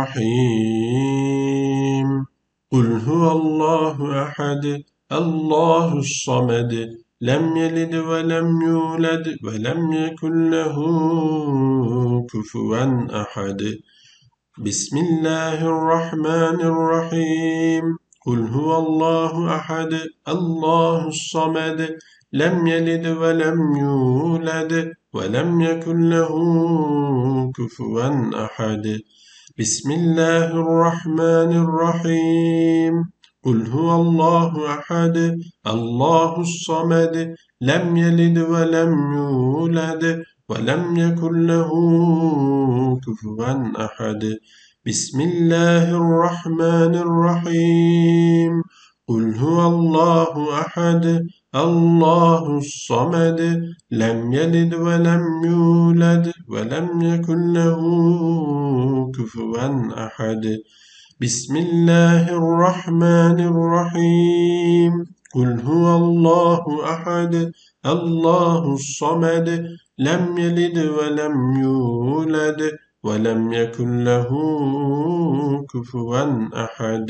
الرحيم قل هو الله أحد الله الصمد لم يلد ولم يولد ولم يكن له كفوا أحد بسم الله الرحمن الرحيم قل هو الله أحد الله الصمد لم يلد ولم يولد ولم يكن له كفوا أحد بسم الله الرحمن الرحيم قل هو الله أحد الله الصمد لم يلد ولم يولد ولم يكن له كفوا أحد بسم الله الرحمن الرحيم قل هو الله أحد الله الصمد لم يلد ولم يولد ولم يكن له كفوا أحد بسم الله الرحمن الرحيم قل هو الله أحد الله الصمد لم يلد ولم يولد ولم يكن له كفوا أحد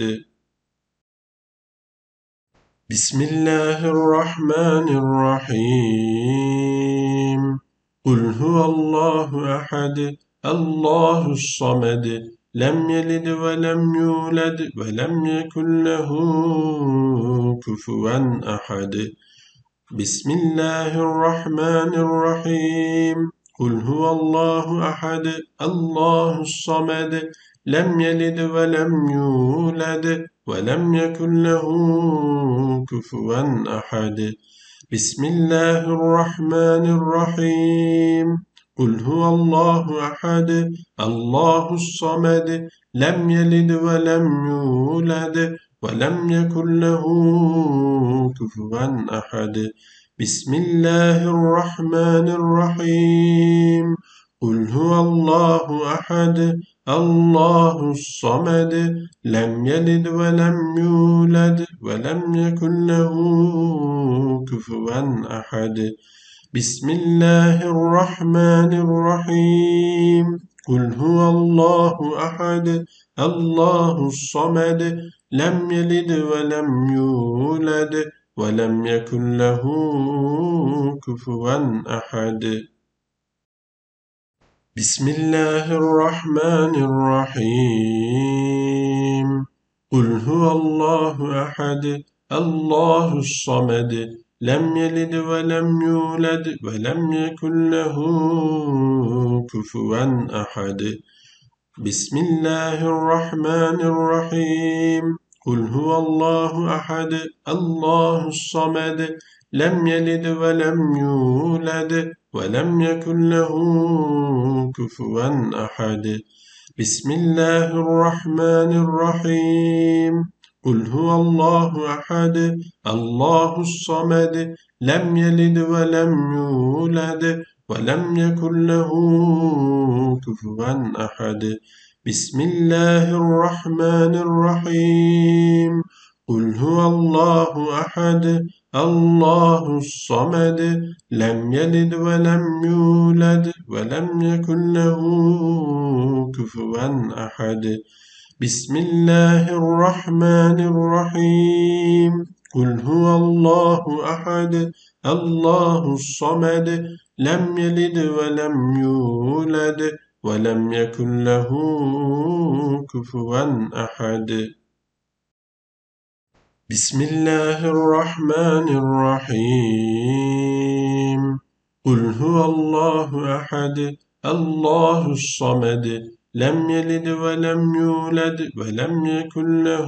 بسم الله الرحمن الرحيم قل هو الله أحد الله الصمد لم يلد ولم يولد ولم يكن له كفوا أحد بسم الله الرحمن الرحيم قل هو الله أحد الله الصمد لم يلد ولم يولد ولم يكن له كفوا أحد بسم الله الرحمن الرحيم قل هو الله أحد الله الصمد لم يلد ولم يولد ولم يكن له كفوا أحد بسم الله الرحمن الرحيم قل هو الله أحد الله الصمد لم يلد ولم يولد ولم يكن له كفوا أحد بسم الله الرحمن الرحيم قل هو الله أحد الله الصمد لم يلد ولم يولد ولم يكن له كفوا أحد بسم الله الرحمن الرحيم قل هو الله أحد الله الصمد لم يلد ولم يولد ولم يكن له كفوا أحد بسم الله الرحمن الرحيم قل هو الله أحد الله الصمد لم يلد ولم يولد ولم يكن له كفوا أحد بسم الله الرحمن الرحيم قل هو الله أحد الله الصمد لم يلد ولم يولد ولم يكن له كفوا أحد بسم الله الرحمن الرحيم قل هو الله أحد الله الصمد لم يلد ولم يولد ولم يكن له كفوا أحد بسم الله الرحمن الرحيم قل هو الله أحد الله الصمد لم يلد ولم يولد ولم يكن له كفوا أحد بسم الله الرحمن الرحيم قل هو الله أحد الله الصمد لم يلد ولم يولد ولم يكن له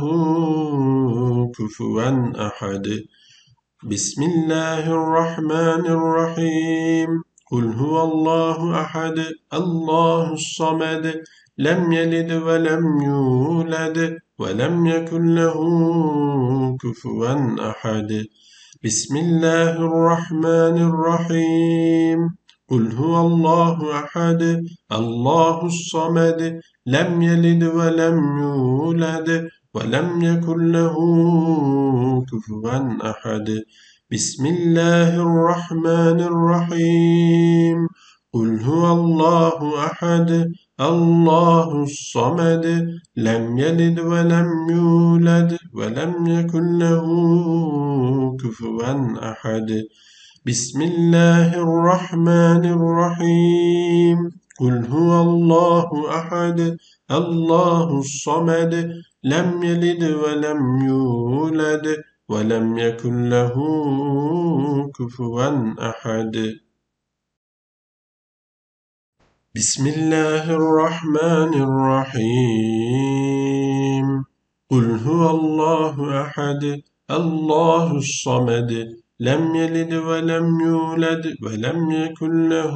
كفوا أحد بسم الله الرحمن الرحيم قل هو الله أحد الله الصمد لم يلد ولم يولد ولم يكن له كفوا أحد بسم الله الرحمن الرحيم قل هو الله أحد الله الصمد لم يلد ولم يولد ولم يكن له كفوا أحد بسم الله الرحمن الرحيم قل هو الله أحد الله الصمد لم يلد ولم يولد ولم يكن له كفوا أحد بسم الله الرحمن الرحيم قل هو الله أحد الله الصمد لم يلد ولم يولد ولم يكن له كفوا أحد بسم الله الرحمن الرحيم قل هو الله أحد الله الصمد لم يلد ولم يولد ولم يكن له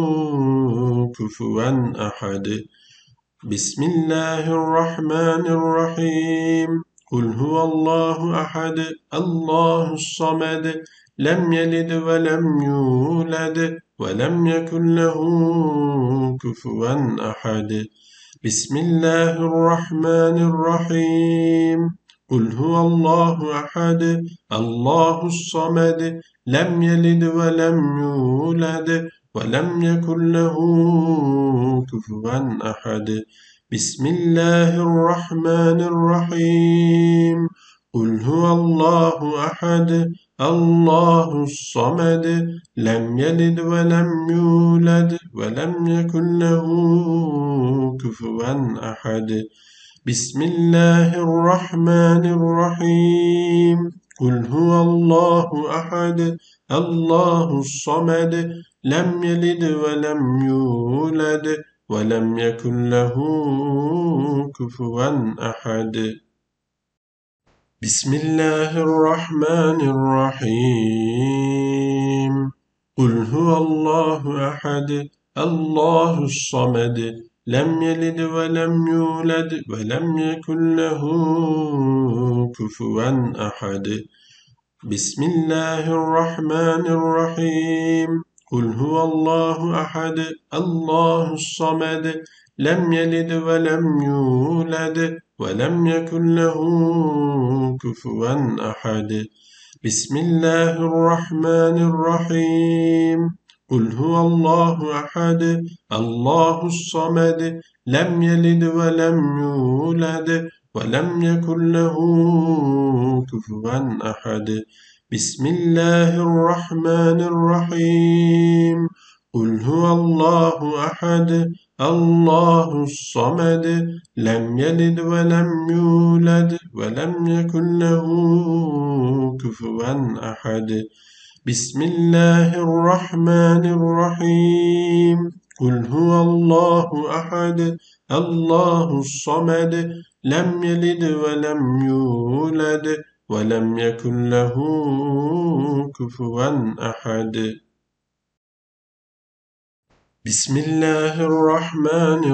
كفوا أحد بسم الله الرحمن الرحيم قل هو الله أحد الله الصمد لم يلد ولم يولد ولم يكن له كفوا أحد بسم الله الرحمن الرحيم قل هو الله أحد الله الصمد لم يلد ولم يولد ولم يكن له كفوا أحد بسم الله الرحمن الرحيم قل هو الله أحد الله الصمد لم يلد ولم يولد ولم يكن له كفوا أحد بسم الله الرحمن الرحيم قل هو الله أحد الله الصمد لم يلد ولم يولد ولم يكن له كفوا أحد بسم الله الرحمن الرحيم قل هو الله أحد الله الصمد لم يلد ولم يولد ولم يكن له كفوا أحد بسم الله الرحمن الرحيم قل هو الله أحد الله الصمد لم يلد ولم يولد ولم يكن له كفوا أحد بسم الله الرحمن الرحيم قل هو الله أحد الله الصمد لم يلد ولم يولد ولم يكن له كفوا أحد بسم الله الرحمن الرحيم قل هو الله أحد الله الصمد لم يلد ولم يولد ولم يكن له كفوا أحد بسم الله الرحمن الرحيم قل هو الله أحد الله الصمد لم يلد ولم يولد ولم يكن له كفوا أحد بسم الله الرحمن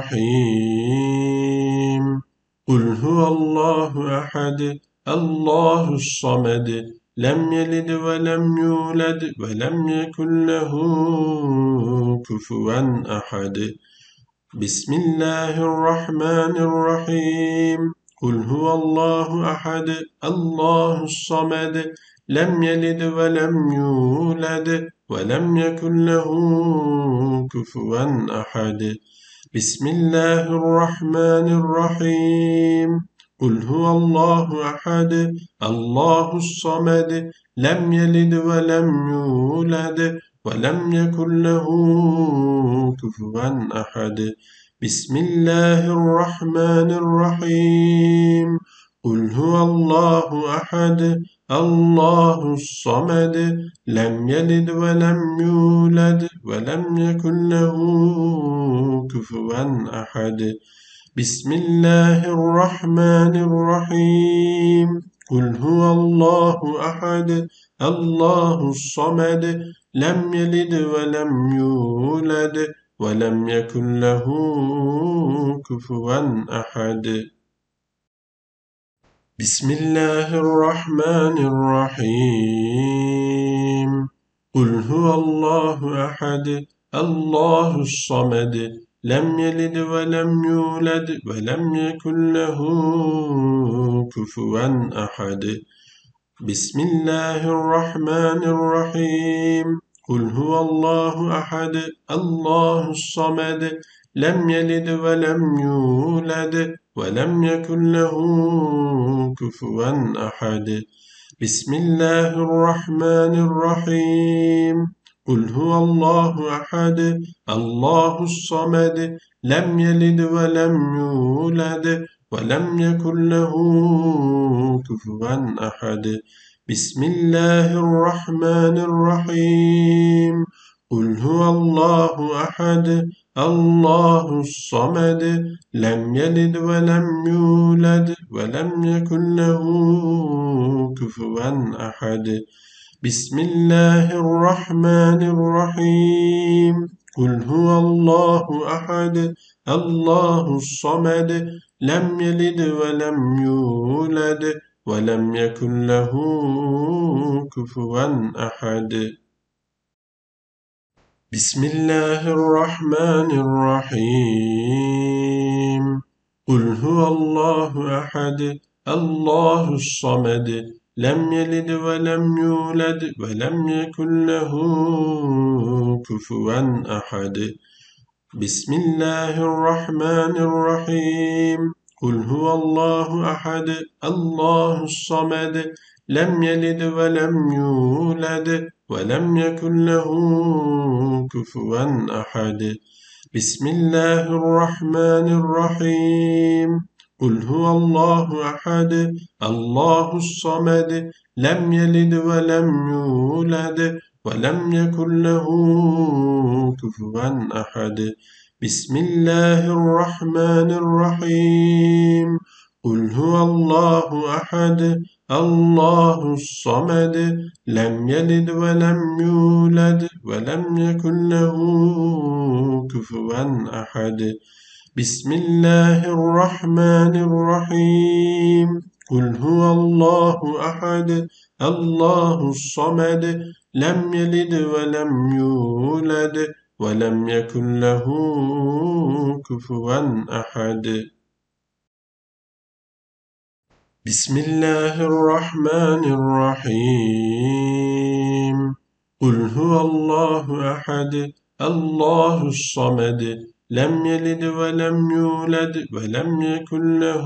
الرحيم قل هو الله أحد الله الصمد لم يلد ولم يولد ولم يكن له كفوا أحد بسم الله الرحمن الرحيم قل هو الله أحد الله الصمد لم يلد ولم يولد ولم يكن له كفوا أحد بسم الله الرحمن الرحيم قل هو الله أحد الله الصمد لم يلد ولم يولد ولم يكن له كفوا أحد بسم الله الرحمن الرحيم قل هو الله أحد الله الصمد لم يلد ولم يولد ولم يكن له كفوا أحد بسم الله الرحمن الرحيم قل هو الله أحد الله الصمد لم يلد ولم يولد ولم يكن له كفوا أحد بسم الله الرحمن الرحيم قل هو الله أحد الله الصمد لم يلد ولم يولد ولم يكن له كفوا أحد بسم الله الرحمن الرحيم قل هو الله أحد الله الصمد لم يلد ولم يولد ولم يكن له كفوا أحد بسم الله الرحمن الرحيم قل هو الله أحد الله الصمد لم يلد ولم يولد ولم يكن له كفوا أحد بسم الله الرحمن الرحيم قل هو الله أحد الله الصمد لم يلد ولم يولد ولم يكن له كفوا أحد بسم الله الرحمن الرحيم قل هو الله أحد الله الصمد لم يلد ولم يولد ولم يكن له كفوا أحد بسم الله الرحمن الرحيم قل هو الله أحد الله الصمد لم يلد ولم يولد ولم يكن له كفوا أحد بسم الله الرحمن الرحيم قل هو الله أحد الله الصمد لم يلد ولم يولد ولم يكن له كفوا أحد بسم الله الرحمن الرحيم قل هو الله أحد الله الصمد لم يلد ولم يولد ولم يكن له كفوا أحد بسم الله الرحمن الرحيم قل هو الله أحد الله الصمد لم يلد ولم يولد ولم يكن له كفوا أحد بسم الله الرحمن الرحيم قل هو الله أحد الله الصمد لم يلد ولم يولد ولم يكن له كفوا أحد بسم الله الرحمن الرحيم قل هو الله أحد الله الصمد لم يلد ولم يولد ولم يكن له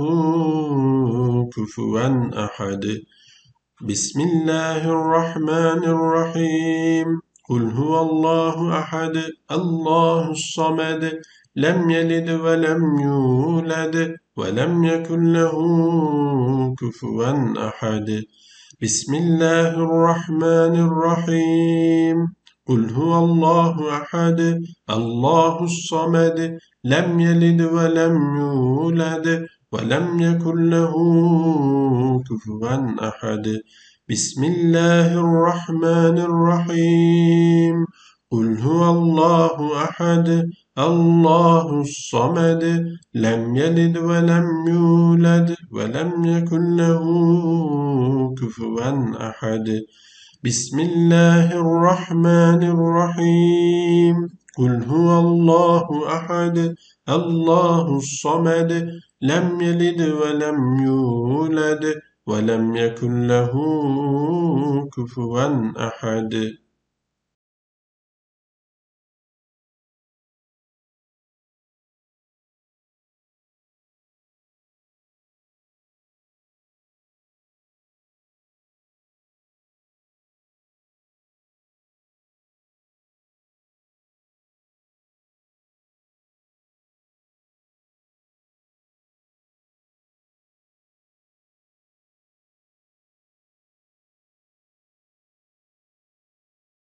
كفوا أحد بسم الله الرحمن الرحيم قل هو الله أحد الله الصمد لم يلد ولم يولد ولم يكن له كفوا أحد بسم الله الرحمن الرحيم قل هو الله أحد الله الصمد لم يلد ولم يولد ولم يكن له كفوا أحد بسم الله الرحمن الرحيم قل هو الله أحد الله الصمد لم يلد ولم يولد ولم يكن له كفوا أحد بسم الله الرحمن الرحيم قل هو الله أحد الله الصمد لم يلد ولم يولد ولم يكن له كفوا أحد